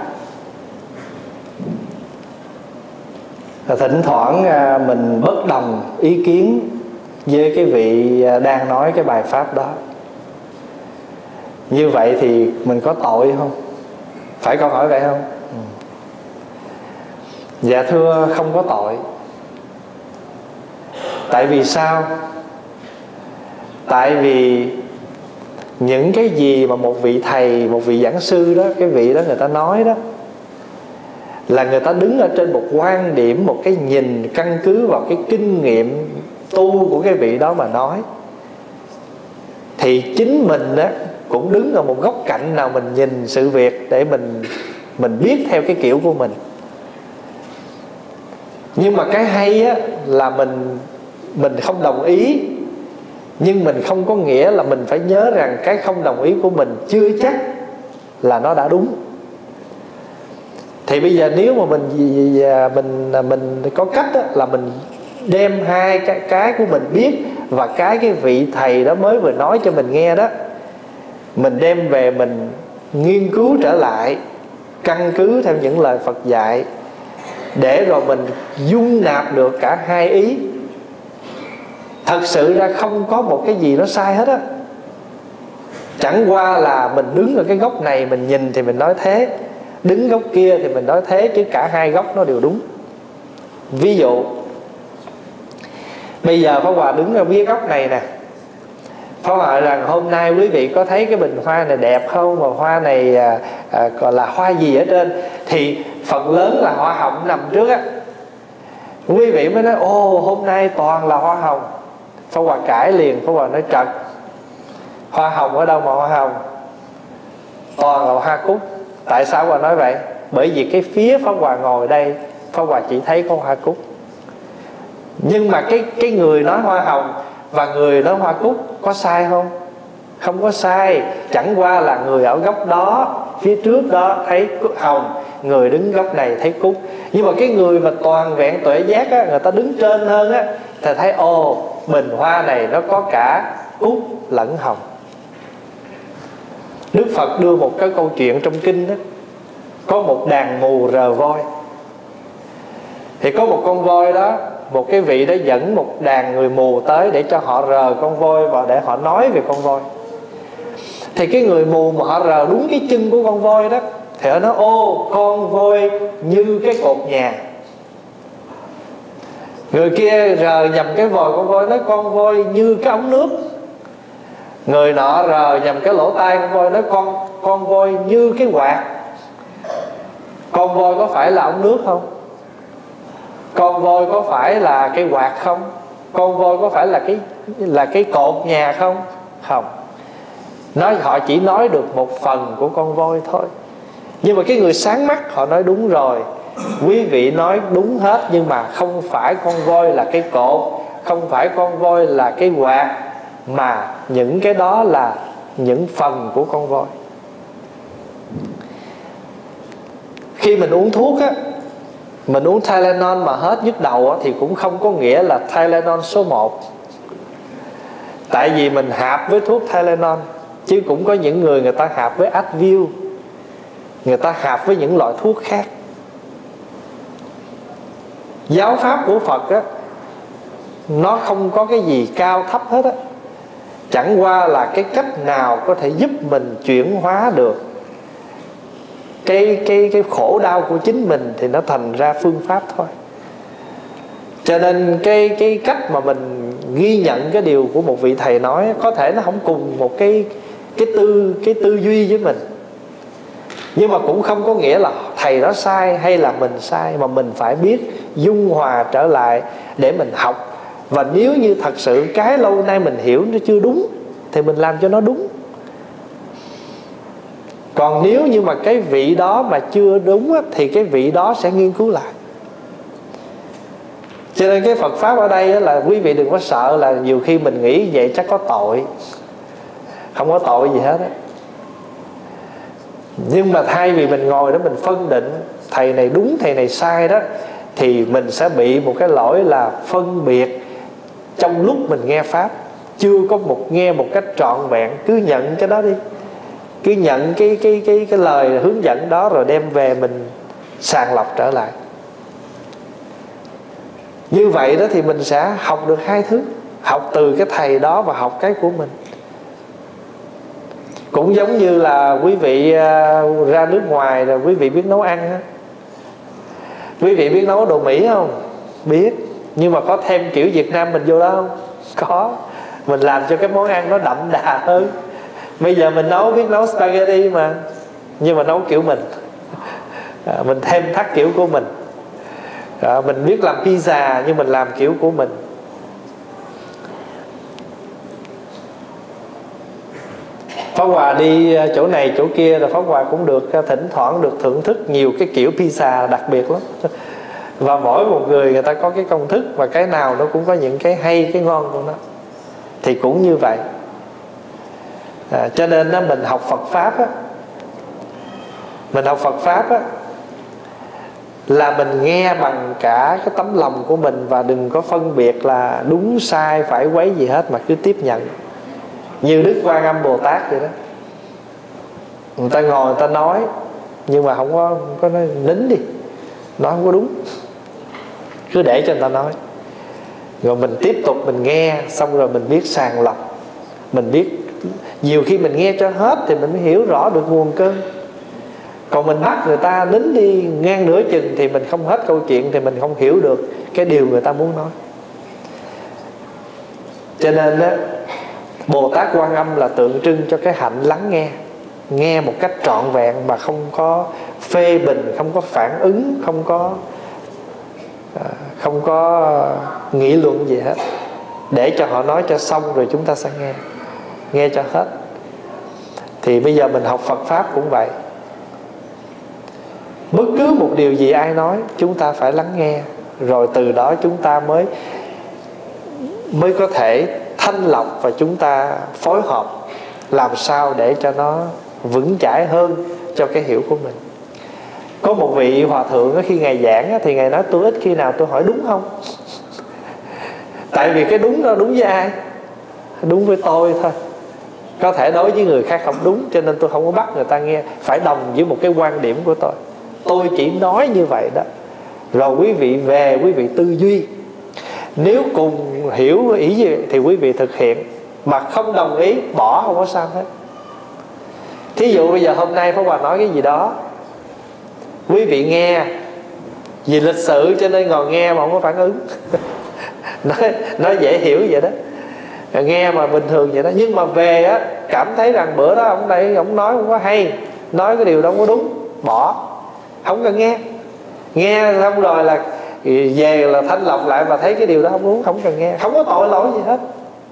S1: thỉnh thoảng mình bất đồng ý kiến với cái vị đang nói cái bài Pháp đó, như vậy thì mình có tội không? Phải câu hỏi vậy không? Ừ. Dạ thưa, không có tội. Tại vì sao? Tại vì những cái gì mà một vị thầy, một vị giảng sư đó, cái vị đó người ta nói đó, là người ta đứng ở trên một quan điểm, một cái nhìn căn cứ vào cái kinh nghiệm tu của cái vị đó mà nói. Thì chính mình á cũng đứng ở một góc cạnh nào mình nhìn sự việc để mình mình biết theo cái kiểu của mình. Nhưng mà cái hay á là mình mình không đồng ý, nhưng mình không có nghĩa là mình phải nhớ rằng cái không đồng ý của mình chưa chắc là nó đã đúng. Thì bây giờ nếu mà mình mình mình có cách á, là mình đem hai cái, cái của mình biết và cái cái vị thầy đó mới vừa nói cho mình nghe đó, mình đem về mình nghiên cứu trở lại, căn cứ theo những lời Phật dạy, để rồi mình dung nạp được cả hai ý. Thật sự ra không có một cái gì nó sai hết á. Chẳng qua là mình đứng ở cái góc này mình nhìn thì mình nói thế, đứng góc kia thì mình nói thế, chứ cả hai góc nó đều đúng. Ví dụ bây giờ Pháp Hòa đứng ở phía góc này nè, Pháp Hòa rằng hôm nay quý vị có thấy cái bình hoa này đẹp không, và hoa này à, à, còn là hoa gì ở trên, thì phần lớn là hoa hồng nằm trước á. Quý vị mới nói ồ hôm nay toàn là hoa hồng. Pháp Hòa cãi liền, Pháp Hòa nói trật, hoa hồng ở đâu mà hoa hồng, toàn là hoa cúc. Tại sao Pháp Hòa nói vậy? Bởi vì cái phía Pháp Hòa ngồi đây, Pháp Hòa chỉ thấy có hoa cúc. Nhưng mà cái, cái người nói hoa hồng và người nói hoa cúc có sai không? Không có sai. Chẳng qua là người ở góc đó, phía trước đó thấy hồng, người đứng góc này thấy cúc. Nhưng mà cái người mà toàn vẹn tuệ giác á, người ta đứng trên hơn á, thì thấy ồ bình hoa này nó có cả cúc lẫn hồng. Đức Phật đưa một cái câu chuyện trong kinh đó. Có một đàn mù rờ voi. Thì có một con voi đó, một cái vị đó dẫn một đàn người mù tới để cho họ rờ con voi và để họ nói về con voi. Thì cái người mù mà họ rờ đúng cái chân của con voi đó, thì họ nói ô con voi như cái cột nhà. Người kia rờ nhầm cái vòi con voi, nói con voi như cái ống nước. Người nọ rờ nhầm cái lỗ tai con voi, nói con con voi như cái quạt. Con voi có phải là ống nước không? Con voi có phải là cái quạt không? Con voi có phải là cái là cái cột nhà không? Không. Nói họ chỉ nói được một phần của con voi thôi. Nhưng mà cái người sáng mắt họ nói đúng rồi, quý vị nói đúng hết, nhưng mà không phải con voi là cái cột, không phải con voi là cái quạt, mà những cái đó là những phần của con voi. Khi mình uống thuốc á, Mình uống Tylenol mà hết nhức đầu á, thì cũng không có nghĩa là Tylenol số một. Tại vì mình hạp với thuốc Tylenol. Chứ cũng có những người người ta hạp với Advil, người ta hạp với những loại thuốc khác. Giáo pháp của Phật á, nó không có cái gì cao thấp hết á. Chẳng qua là cái cách nào có thể giúp mình chuyển hóa được cái, cái, cái khổ đau của chính mình thì nó thành ra phương pháp thôi. Cho nên cái, cái cách mà mình ghi nhận cái điều của một vị thầy nói, có thể nó không cùng một cái, cái, tư, cái tư duy với mình, nhưng mà cũng không có nghĩa là thầy đó sai hay là mình sai. Mà mình phải biết dung hòa trở lại để mình học. Và nếu như thật sự cái lâu nay mình hiểu nó chưa đúng thì mình làm cho nó đúng. Còn nếu như mà cái vị đó mà chưa đúng á, thì cái vị đó sẽ nghiên cứu lại. Cho nên cái Phật Pháp ở đây á, là quý vị đừng có sợ là nhiều khi mình nghĩ vậy chắc có tội. Không có tội gì hết á. Nhưng mà thay vì mình ngồi đó mình phân định thầy này đúng thầy này sai đó, thì mình sẽ bị một cái lỗi là phân biệt trong lúc mình nghe Pháp. Chưa có một nghe một cách trọn vẹn. Cứ nhận cái đó đi, cứ nhận cái, cái, cái, cái lời hướng dẫn đó, rồi đem về mình sàng lọc trở lại. Như vậy đó thì mình sẽ học được hai thứ. Học từ cái thầy đó và học cái của mình. Cũng giống như là quý vị ra nước ngoài rồi quý vị biết nấu ăn á. Quý vị biết nấu đồ Mỹ không? Biết. Nhưng mà có thêm kiểu Việt Nam mình vô đó không? Có. Mình làm cho cái món ăn nó đậm đà hơn. Bây giờ mình nấu biết nấu spaghetti mà, nhưng mà nấu kiểu mình. à, Mình thêm thắt kiểu của mình. à, Mình biết làm pizza nhưng mình làm kiểu của mình. Pháp Hòa đi chỗ này chỗ kia là Pháp Hòa cũng được thỉnh thoảng được thưởng thức nhiều cái kiểu pizza đặc biệt lắm. Và mỗi một người người ta có cái công thức, và cái nào nó cũng có những cái hay, cái ngon của nó. Thì cũng như vậy. à, Cho nên đó, mình học Phật Pháp á, Mình học Phật Pháp á, là mình nghe bằng cả cái tấm lòng của mình. Và đừng có phân biệt là đúng sai phải quấy gì hết, mà cứ tiếp nhận. Như Đức Quan Âm Bồ Tát vậy đó. Người ta ngồi người ta nói, nhưng mà không có, không có nói nín đi, nói không có đúng, cứ để cho người ta nói. Rồi mình tiếp tục mình nghe. Xong rồi mình biết sàng lọc. Mình biết, nhiều khi mình nghe cho hết thì mình mới hiểu rõ được nguồn cơn. Còn mình bắt người ta nín đi ngang nửa chừng thì mình không hết câu chuyện, thì mình không hiểu được cái điều người ta muốn nói. Cho nên đó, Bồ Tát Quan Âm là tượng trưng cho cái hạnh lắng nghe. Nghe một cách trọn vẹn mà không có phê bình, không có phản ứng, không có Không có nghị luận gì hết. Để cho họ nói cho xong rồi chúng ta sẽ nghe. Nghe cho hết. Thì bây giờ mình học Phật Pháp cũng vậy. Bất cứ một điều gì ai nói, chúng ta phải lắng nghe. Rồi từ đó chúng ta mới Mới có thể thanh lọc, và chúng ta phối hợp làm sao để cho nó vững chãi hơn cho cái hiểu của mình. Có một vị hòa thượng khi Ngài giảng thì Ngài nói tôi ít khi nào tôi hỏi đúng không. Tại vì cái đúng đó đúng với ai? Đúng với tôi thôi. Có thể đối với người khác không đúng, cho nên tôi không có bắt người ta nghe phải đồng với một cái quan điểm của tôi. Tôi chỉ nói như vậy đó. Rồi quý vị về quý vị tư duy. Nếu cùng hiểu ý gì thì quý vị thực hiện. Mà không đồng ý bỏ, không có sao hết. Thí dụ bây giờ hôm nay Pháp Hòa nói cái gì đó, quý vị nghe vì lịch sự cho nên ngồi nghe mà không có phản ứng. nói, nói dễ hiểu vậy đó. Nghe mà bình thường vậy đó. Nhưng mà về á, cảm thấy rằng bữa đó ông đây ông nói không có hay, nói cái điều đó không có đúng, bỏ, không cần nghe. Nghe xong rồi là về là thanh lọc lại và thấy cái điều đó không đúng, không cần nghe. Không có tội lỗi gì hết.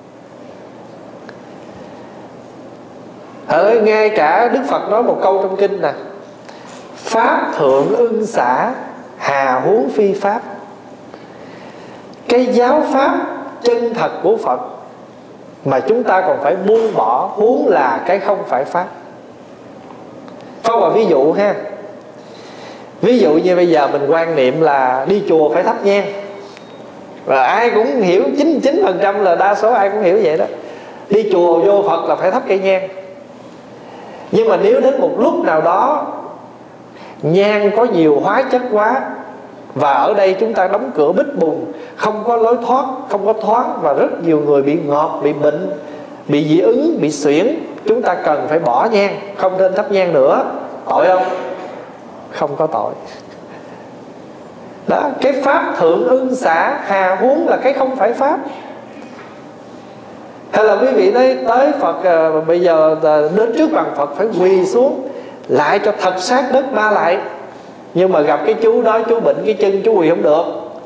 S1: Ở ngay cả Đức Phật nói một câu trong kinh nè: Pháp thượng ưng xả, hà huống phi pháp. Cái giáo pháp chân thật của Phật mà chúng ta còn phải buông bỏ, huống là cái không phải pháp. Pháp Hòa ví dụ ha.
S2: Ví dụ như bây giờ mình quan niệm là đi chùa phải thắp nhang, và ai cũng hiểu, chín mươi chín phần trăm là đa số ai cũng hiểu vậy đó. Đi chùa vô Phật là phải thắp cây nhang. Nhưng mà nếu đến một lúc nào đó nhang có nhiều hóa chất quá, và ở đây chúng ta đóng cửa bít bùng, không có lối thoát, không có thoáng, và rất nhiều người bị ngọt, bị bệnh, bị dị ứng, bị suyễn, chúng ta cần phải bỏ nhang, không nên thắp nhang nữa. Tội không? Không có tội. Đó, cái pháp thượng ưng xả hà huống là cái không phải pháp. Hay là quý vị nói tới Phật à, bây giờ đến trước bằng Phật phải quỳ xuống lại cho thật sát đất ba lại. Nhưng mà gặp cái chú đó, chú bệnh cái chân, chú quỳ không được.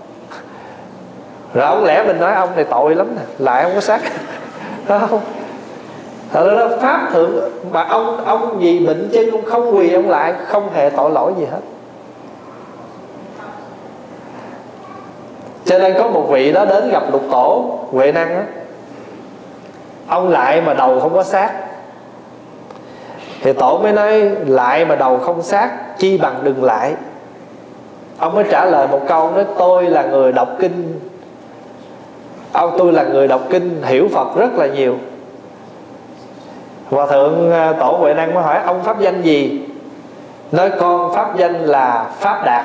S2: Rồi ông lẽ mình nói ông này tội lắm nè, lại không có sát. Không. Thật ra pháp thượng mà ông ông gì bệnh chân ông không quỳ ông lại, không hề tội lỗi gì hết. Cho nên có một vị đó đến gặp Lục Tổ Huệ Năng á, ông lại mà đầu không có sát. Thì Tổ mới nói lại mà đầu không sát chi bằng đừng lại. Ông mới trả lời một câu nói tôi là người đọc kinh, ông tôi là người đọc kinh hiểu Phật rất là nhiều. Hòa thượng Tổ Huệ Năng mới hỏi ông pháp danh gì? Nói con pháp danh là Pháp Đạt.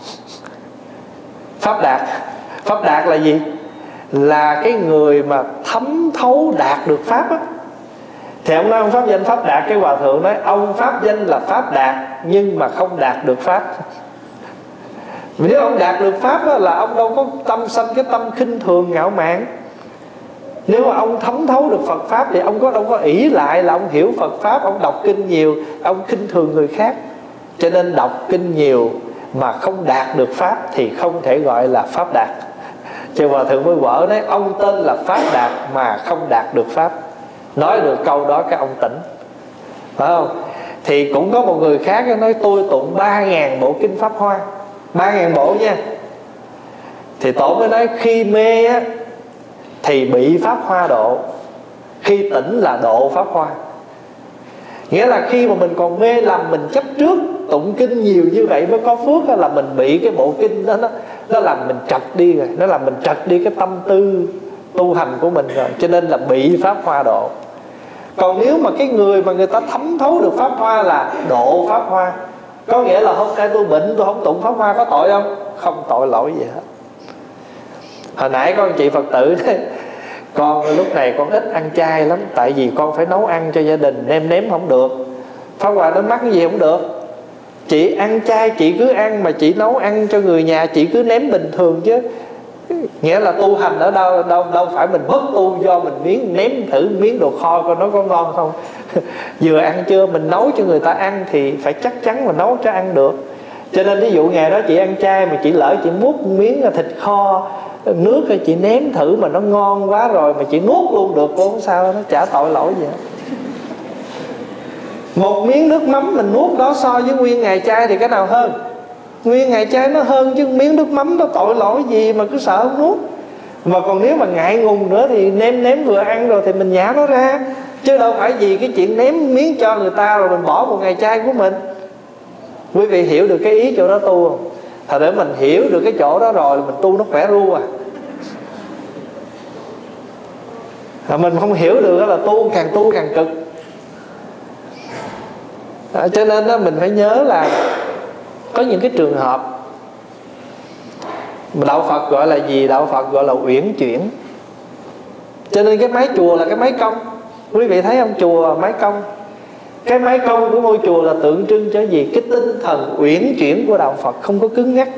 S2: Pháp Đạt. Pháp Đạt là gì? Là cái người mà thấm thấu đạt được pháp á. Thì ông nói ông pháp danh Pháp Đạt. Cái hòa thượng nói ông pháp danh là Pháp Đạt nhưng mà không đạt được pháp. Nếu ông đạt được pháp á, là ông đâu có tâm sanh cái tâm khinh thường ngạo mạn. Nếu mà ông thấm thấu được Phật pháp thì ông có đâu có ỷ lại là ông hiểu Phật pháp, ông đọc kinh nhiều, ông khinh thường người khác. Cho nên đọc kinh nhiều mà không đạt được pháp thì không thể gọi là Pháp Đạt. Chứ hòa thượng mới vợ nói ông tên là Pháp Đạt mà không đạt được pháp. Nói được câu đó cái ông tỉnh, phải không? Thì cũng có một người khác nói tôi tụng ba ngàn bộ kinh Pháp Hoa, ba ngàn bộ nha. Thì Tổ mới nói khi mê á thì bị Pháp Hoa độ, khi tỉnh là độ Pháp Hoa. Nghĩa là khi mà mình còn mê lầm, mình chấp trước tụng kinh nhiều như vậy mới có phước, là mình bị cái bộ kinh đó nó, nó làm mình trật đi rồi, nó làm mình trật đi cái tâm tư tu hành của mình rồi, cho nên là bị Pháp Hoa độ. Còn nếu mà cái người mà người ta thấm thấu được Pháp Hoa là độ Pháp Hoa, có nghĩa là hôm nay tôi bệnh tôi không tụng Pháp Hoa có tội không? Không tội lỗi gì hết. Hồi nãy có anh chị Phật tử đấy, con lúc này con ít ăn chay lắm, tại vì con phải nấu ăn cho gia đình, nêm nếm không được. Pháp Hòa nó mắc cái gì không được. Chị ăn chay chị cứ ăn, mà chị nấu ăn cho người nhà chị cứ nếm bình thường chứ. Nghĩa là tu hành ở đâu đâu đâu phải mình bất tu do mình miếng nếm thử miếng đồ kho coi nó có ngon không. Vừa ăn chưa mình nấu cho người ta ăn thì phải chắc chắn mà nấu cho ăn được. Cho nên ví dụ ngày đó chị ăn chay mà chị lỡ chị múc miếng thịt kho nước hay chị nếm thử mà nó ngon quá rồi mà chị nuốt luôn được, cô không sao, nó chả tội lỗi gì hết. Một miếng nước mắm mình nuốt đó so với nguyên ngày chay thì cái nào hơn? Nguyên ngày chay nó hơn chứ miếng nước mắm nó tội lỗi gì mà cứ sợ không nuốt. Mà còn nếu mà ngại ngùng nữa thì nêm nếm vừa ăn rồi thì mình nhả nó ra, chứ đâu phải vì cái chuyện ném miếng cho người ta rồi mình bỏ một ngày chay của mình. Quý vị hiểu được cái ý chỗ đó tu không? Thật để mình hiểu được cái chỗ đó rồi mình tu nó khỏe ru à. À, mình không hiểu được là tu càng tu càng cực. À, cho nên đó, mình phải nhớ là có những cái trường hợp đạo Phật gọi là gì? Đạo Phật gọi là uyển chuyển. Cho nên cái mái chùa là cái mái cong. Quý vị thấy không? Chùa mái cong, cái mái cong của ngôi chùa là tượng trưng cho gì? Cái tinh thần uyển chuyển của đạo Phật, không có cứng ngắc.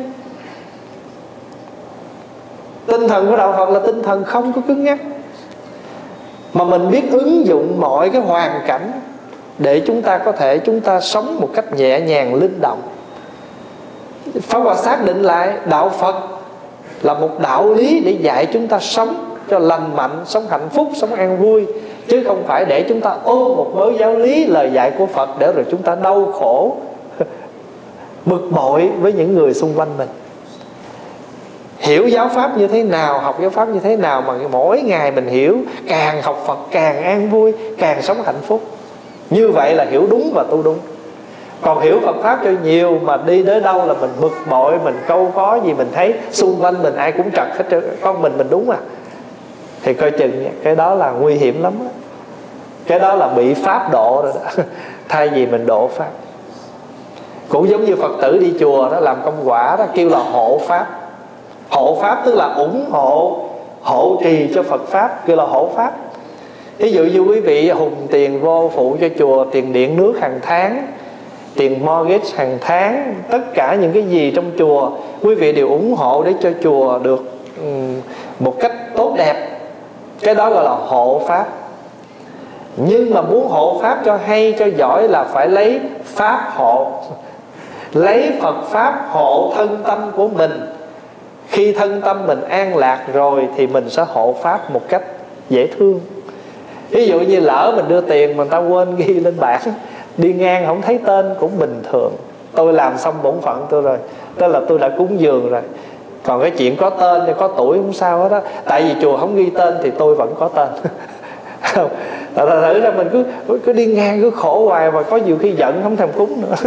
S2: Tinh thần của đạo Phật là tinh thần không có cứng ngắc, mà mình biết ứng dụng mọi cái hoàn cảnh để chúng ta có thể chúng ta sống một cách nhẹ nhàng linh động. Pháp Hòa xác định lại đạo Phật là một đạo lý để dạy chúng ta sống cho lành mạnh, sống hạnh phúc, sống an vui, chứ không phải để chúng ta ôm một mớ giáo lý lời dạy của Phật để rồi chúng ta đau khổ bực bội với những người xung quanh mình. Hiểu giáo pháp như thế nào, học giáo pháp như thế nào mà mỗi ngày mình hiểu, càng học Phật càng an vui, càng sống hạnh phúc. Như vậy là hiểu đúng và tu đúng. Còn hiểu Phật Pháp cho nhiều mà đi đến đâu là mình bực bội, mình câu có gì mình thấy xung quanh mình ai cũng trật hết trơn, con mình mình đúng à, thì coi chừng cái đó là nguy hiểm lắm đó. Cái đó là bị Pháp độ rồi đó. Thay vì mình độ Pháp. Cũng giống như Phật tử đi chùa đó, làm công quả đó, kêu là hộ Pháp. Hộ Pháp tức là ủng hộ, hộ trì cho Phật Pháp, kêu là hộ Pháp. Ví dụ như quý vị hùng tiền vô phụ cho chùa, tiền điện nước hàng tháng, tiền mortgage hàng tháng, tất cả những cái gì trong chùa quý vị đều ủng hộ để cho chùa được um, một cách tốt đẹp. Cái đó gọi là hộ Pháp. Nhưng mà muốn hộ Pháp cho hay cho giỏi là phải lấy Pháp hộ, lấy Phật Pháp hộ thân tâm của mình. Khi thân tâm mình an lạc rồi thì mình sẽ hộ Pháp một cách dễ thương. Ví dụ như lỡ mình đưa tiền mà người ta quên ghi lên bảng, đi ngang không thấy tên cũng bình thường. Tôi làm xong bổn phận tôi rồi, tức là tôi đã cúng dường rồi. Còn cái chuyện có tên hay có tuổi không sao hết đó. Tại vì chùa không ghi tên thì tôi vẫn có tên. Không, thật thử ra mình cứ cứ đi ngang cứ khổ hoài, và có nhiều khi giận không thèm cúng nữa.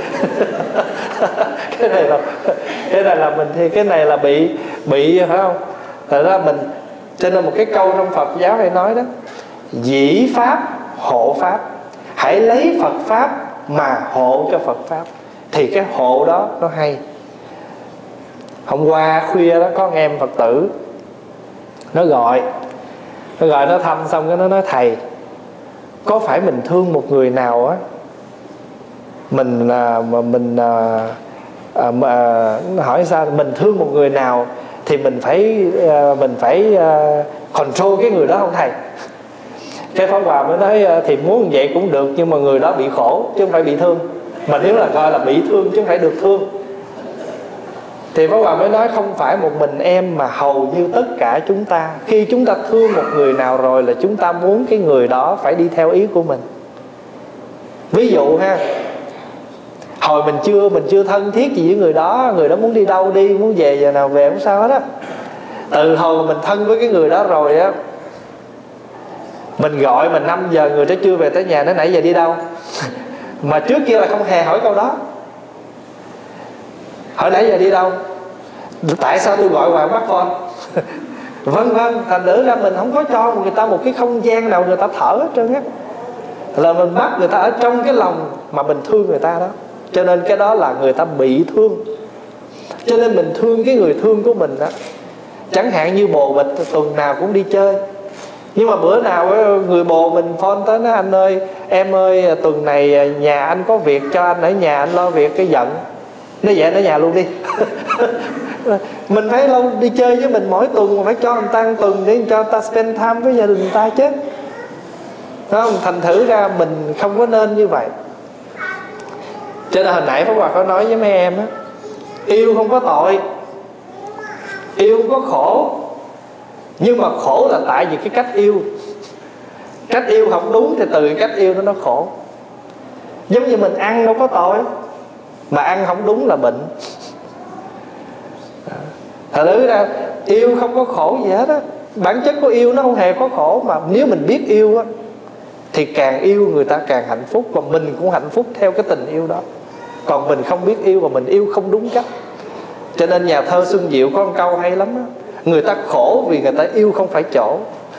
S2: Cái này là cái này là mình thì cái này là bị bị phải không? Thật ra mình, cho nên một cái câu trong Phật giáo hay nói đó, dĩ Pháp hộ Pháp. Hãy lấy Phật Pháp mà hộ cho Phật Pháp, thì cái hộ đó nó hay. Hôm qua khuya đó có một em Phật tử, nó gọi Nó gọi nó thăm xong cái nó nói: thầy, có phải mình thương một người nào á, Mình à, mà mình à, à, mà, hỏi sao mình thương một người nào thì mình phải à, Mình phải à, control cái người đó không thầy? Cái Pháp Hòa mới nói: thì muốn vậy cũng được, nhưng mà người đó bị khổ chứ không phải bị thương. Mà nếu là gọi là bị thương chứ không phải được thương. Thì Pháp Hòa mới nói: không phải một mình em mà hầu như tất cả chúng ta, khi chúng ta thương một người nào rồi là chúng ta muốn cái người đó phải đi theo ý của mình. Ví dụ ha, hồi mình chưa mình chưa thân thiết gì với người đó, người đó muốn đi đâu đi, muốn về giờ nào về không sao hết á. Từ hồi mà mình thân với cái người đó rồi á, mình gọi mình năm giờ người đó chưa về tới nhà, nó nãy giờ đi đâu? Mà trước kia là không hề hỏi câu đó. Hỏi nãy giờ đi đâu? Tại sao tôi gọi hoài bắt phone? Vân vân. Thành thử ra mình không có cho người ta một cái không gian nào người ta thở hết trơn á, là mình bắt người ta ở trong cái lòng mà mình thương người ta đó. Cho nên cái đó là người ta bị thương. Cho nên mình thương cái người thương của mình đó. Chẳng hạn như bồ bịch tuần nào cũng đi chơi, nhưng mà bữa nào người bồ mình phone tới nó: anh ơi, em ơi, tuần này nhà anh có việc, cho anh ở nhà anh lo việc. Cái giận, nó vậy ở nhà luôn đi. Mình phải lâu đi chơi với mình mỗi tuần, mà phải cho người ta một tuần để cho người ta spend time với gia đình người ta chứ, không? Thành thử ra mình không có nên như vậy. Cho nên hồi nãy Pháp Hòa có nói với mấy em á, yêu không có tội, yêu không có khổ, nhưng mà khổ là tại vì cái cách yêu. Cách yêu không đúng thì từ cách yêu đó nó khổ. Giống như mình ăn đâu có tội, mà ăn không đúng là bệnh. Thật sự ra yêu không có khổ gì hết á. Bản chất của yêu nó không hề có khổ. Mà nếu mình biết yêu á, thì càng yêu người ta càng hạnh phúc, và mình cũng hạnh phúc theo cái tình yêu đó. Còn mình không biết yêu và mình yêu không đúng cách. Cho nên nhà thơ Xuân Diệu có một câu hay lắm á: người ta khổ vì người ta yêu không phải chỗ.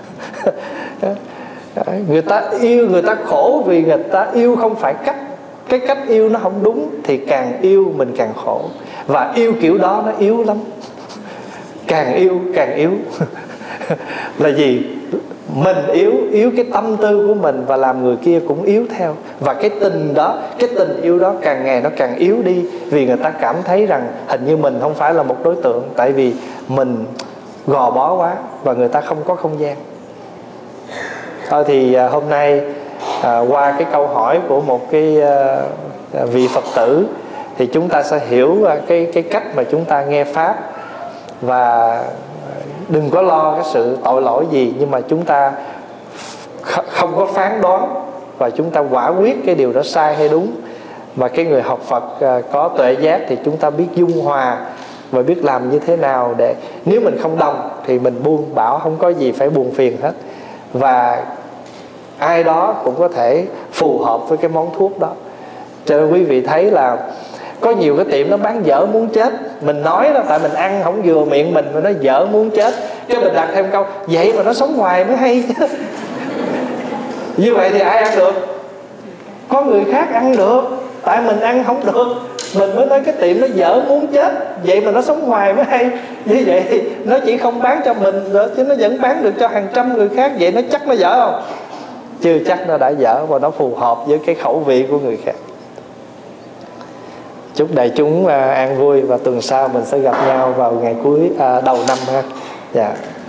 S2: Người ta yêu, người ta khổ vì người ta yêu không phải cách. Cái cách yêu nó không đúng thì càng yêu mình càng khổ. Và yêu kiểu đó nó yếu lắm. Càng yêu càng yếu. Là gì? Mình yếu, yếu cái tâm tư của mình, và làm người kia cũng yếu theo. Và cái tình đó, cái tình yêu đó càng ngày nó càng yếu đi, vì người ta cảm thấy rằng hình như mình không phải là một đối tượng, tại vì mình gò bó quá và người ta không có không gian. Thôi thì hôm nay à, qua cái câu hỏi của một cái à, vị Phật tử, thì chúng ta sẽ hiểu cái, cái cách mà chúng ta nghe Pháp. Và đừng có lo cái sự tội lỗi gì, nhưng mà chúng ta không có phán đoán, và chúng ta quả quyết cái điều đó sai hay đúng. Và cái người học Phật có tuệ giác thì chúng ta biết dung hòa và biết làm như thế nào để, nếu mình không đồng thì mình buông, bảo không có gì phải buồn phiền hết. Và ai đó cũng có thể phù hợp với cái món thuốc đó. Cho nên quý vị thấy là có nhiều cái tiệm nó bán dở muốn chết. Mình nói đó tại mình ăn không vừa miệng mình mà nó dở muốn chết, cái mình đặt thêm câu vậy mà nó sống hoài mới hay chứ. Như vậy thì ai ăn được? Có người khác ăn được, tại mình ăn không được mình mới nói cái tiệm nó dở muốn chết, vậy mà nó sống hoài mới hay. Như vậy thì nó chỉ không bán cho mình nữa, chứ nó vẫn bán được cho hàng trăm người khác. Vậy nó chắc nó dở không? Chưa chắc nó đã dở, và nó phù hợp với cái khẩu vị của người khác. Chúc đại chúng an vui, và tuần sau mình sẽ gặp nhau vào ngày cuối à, đầu năm ha. Dạ.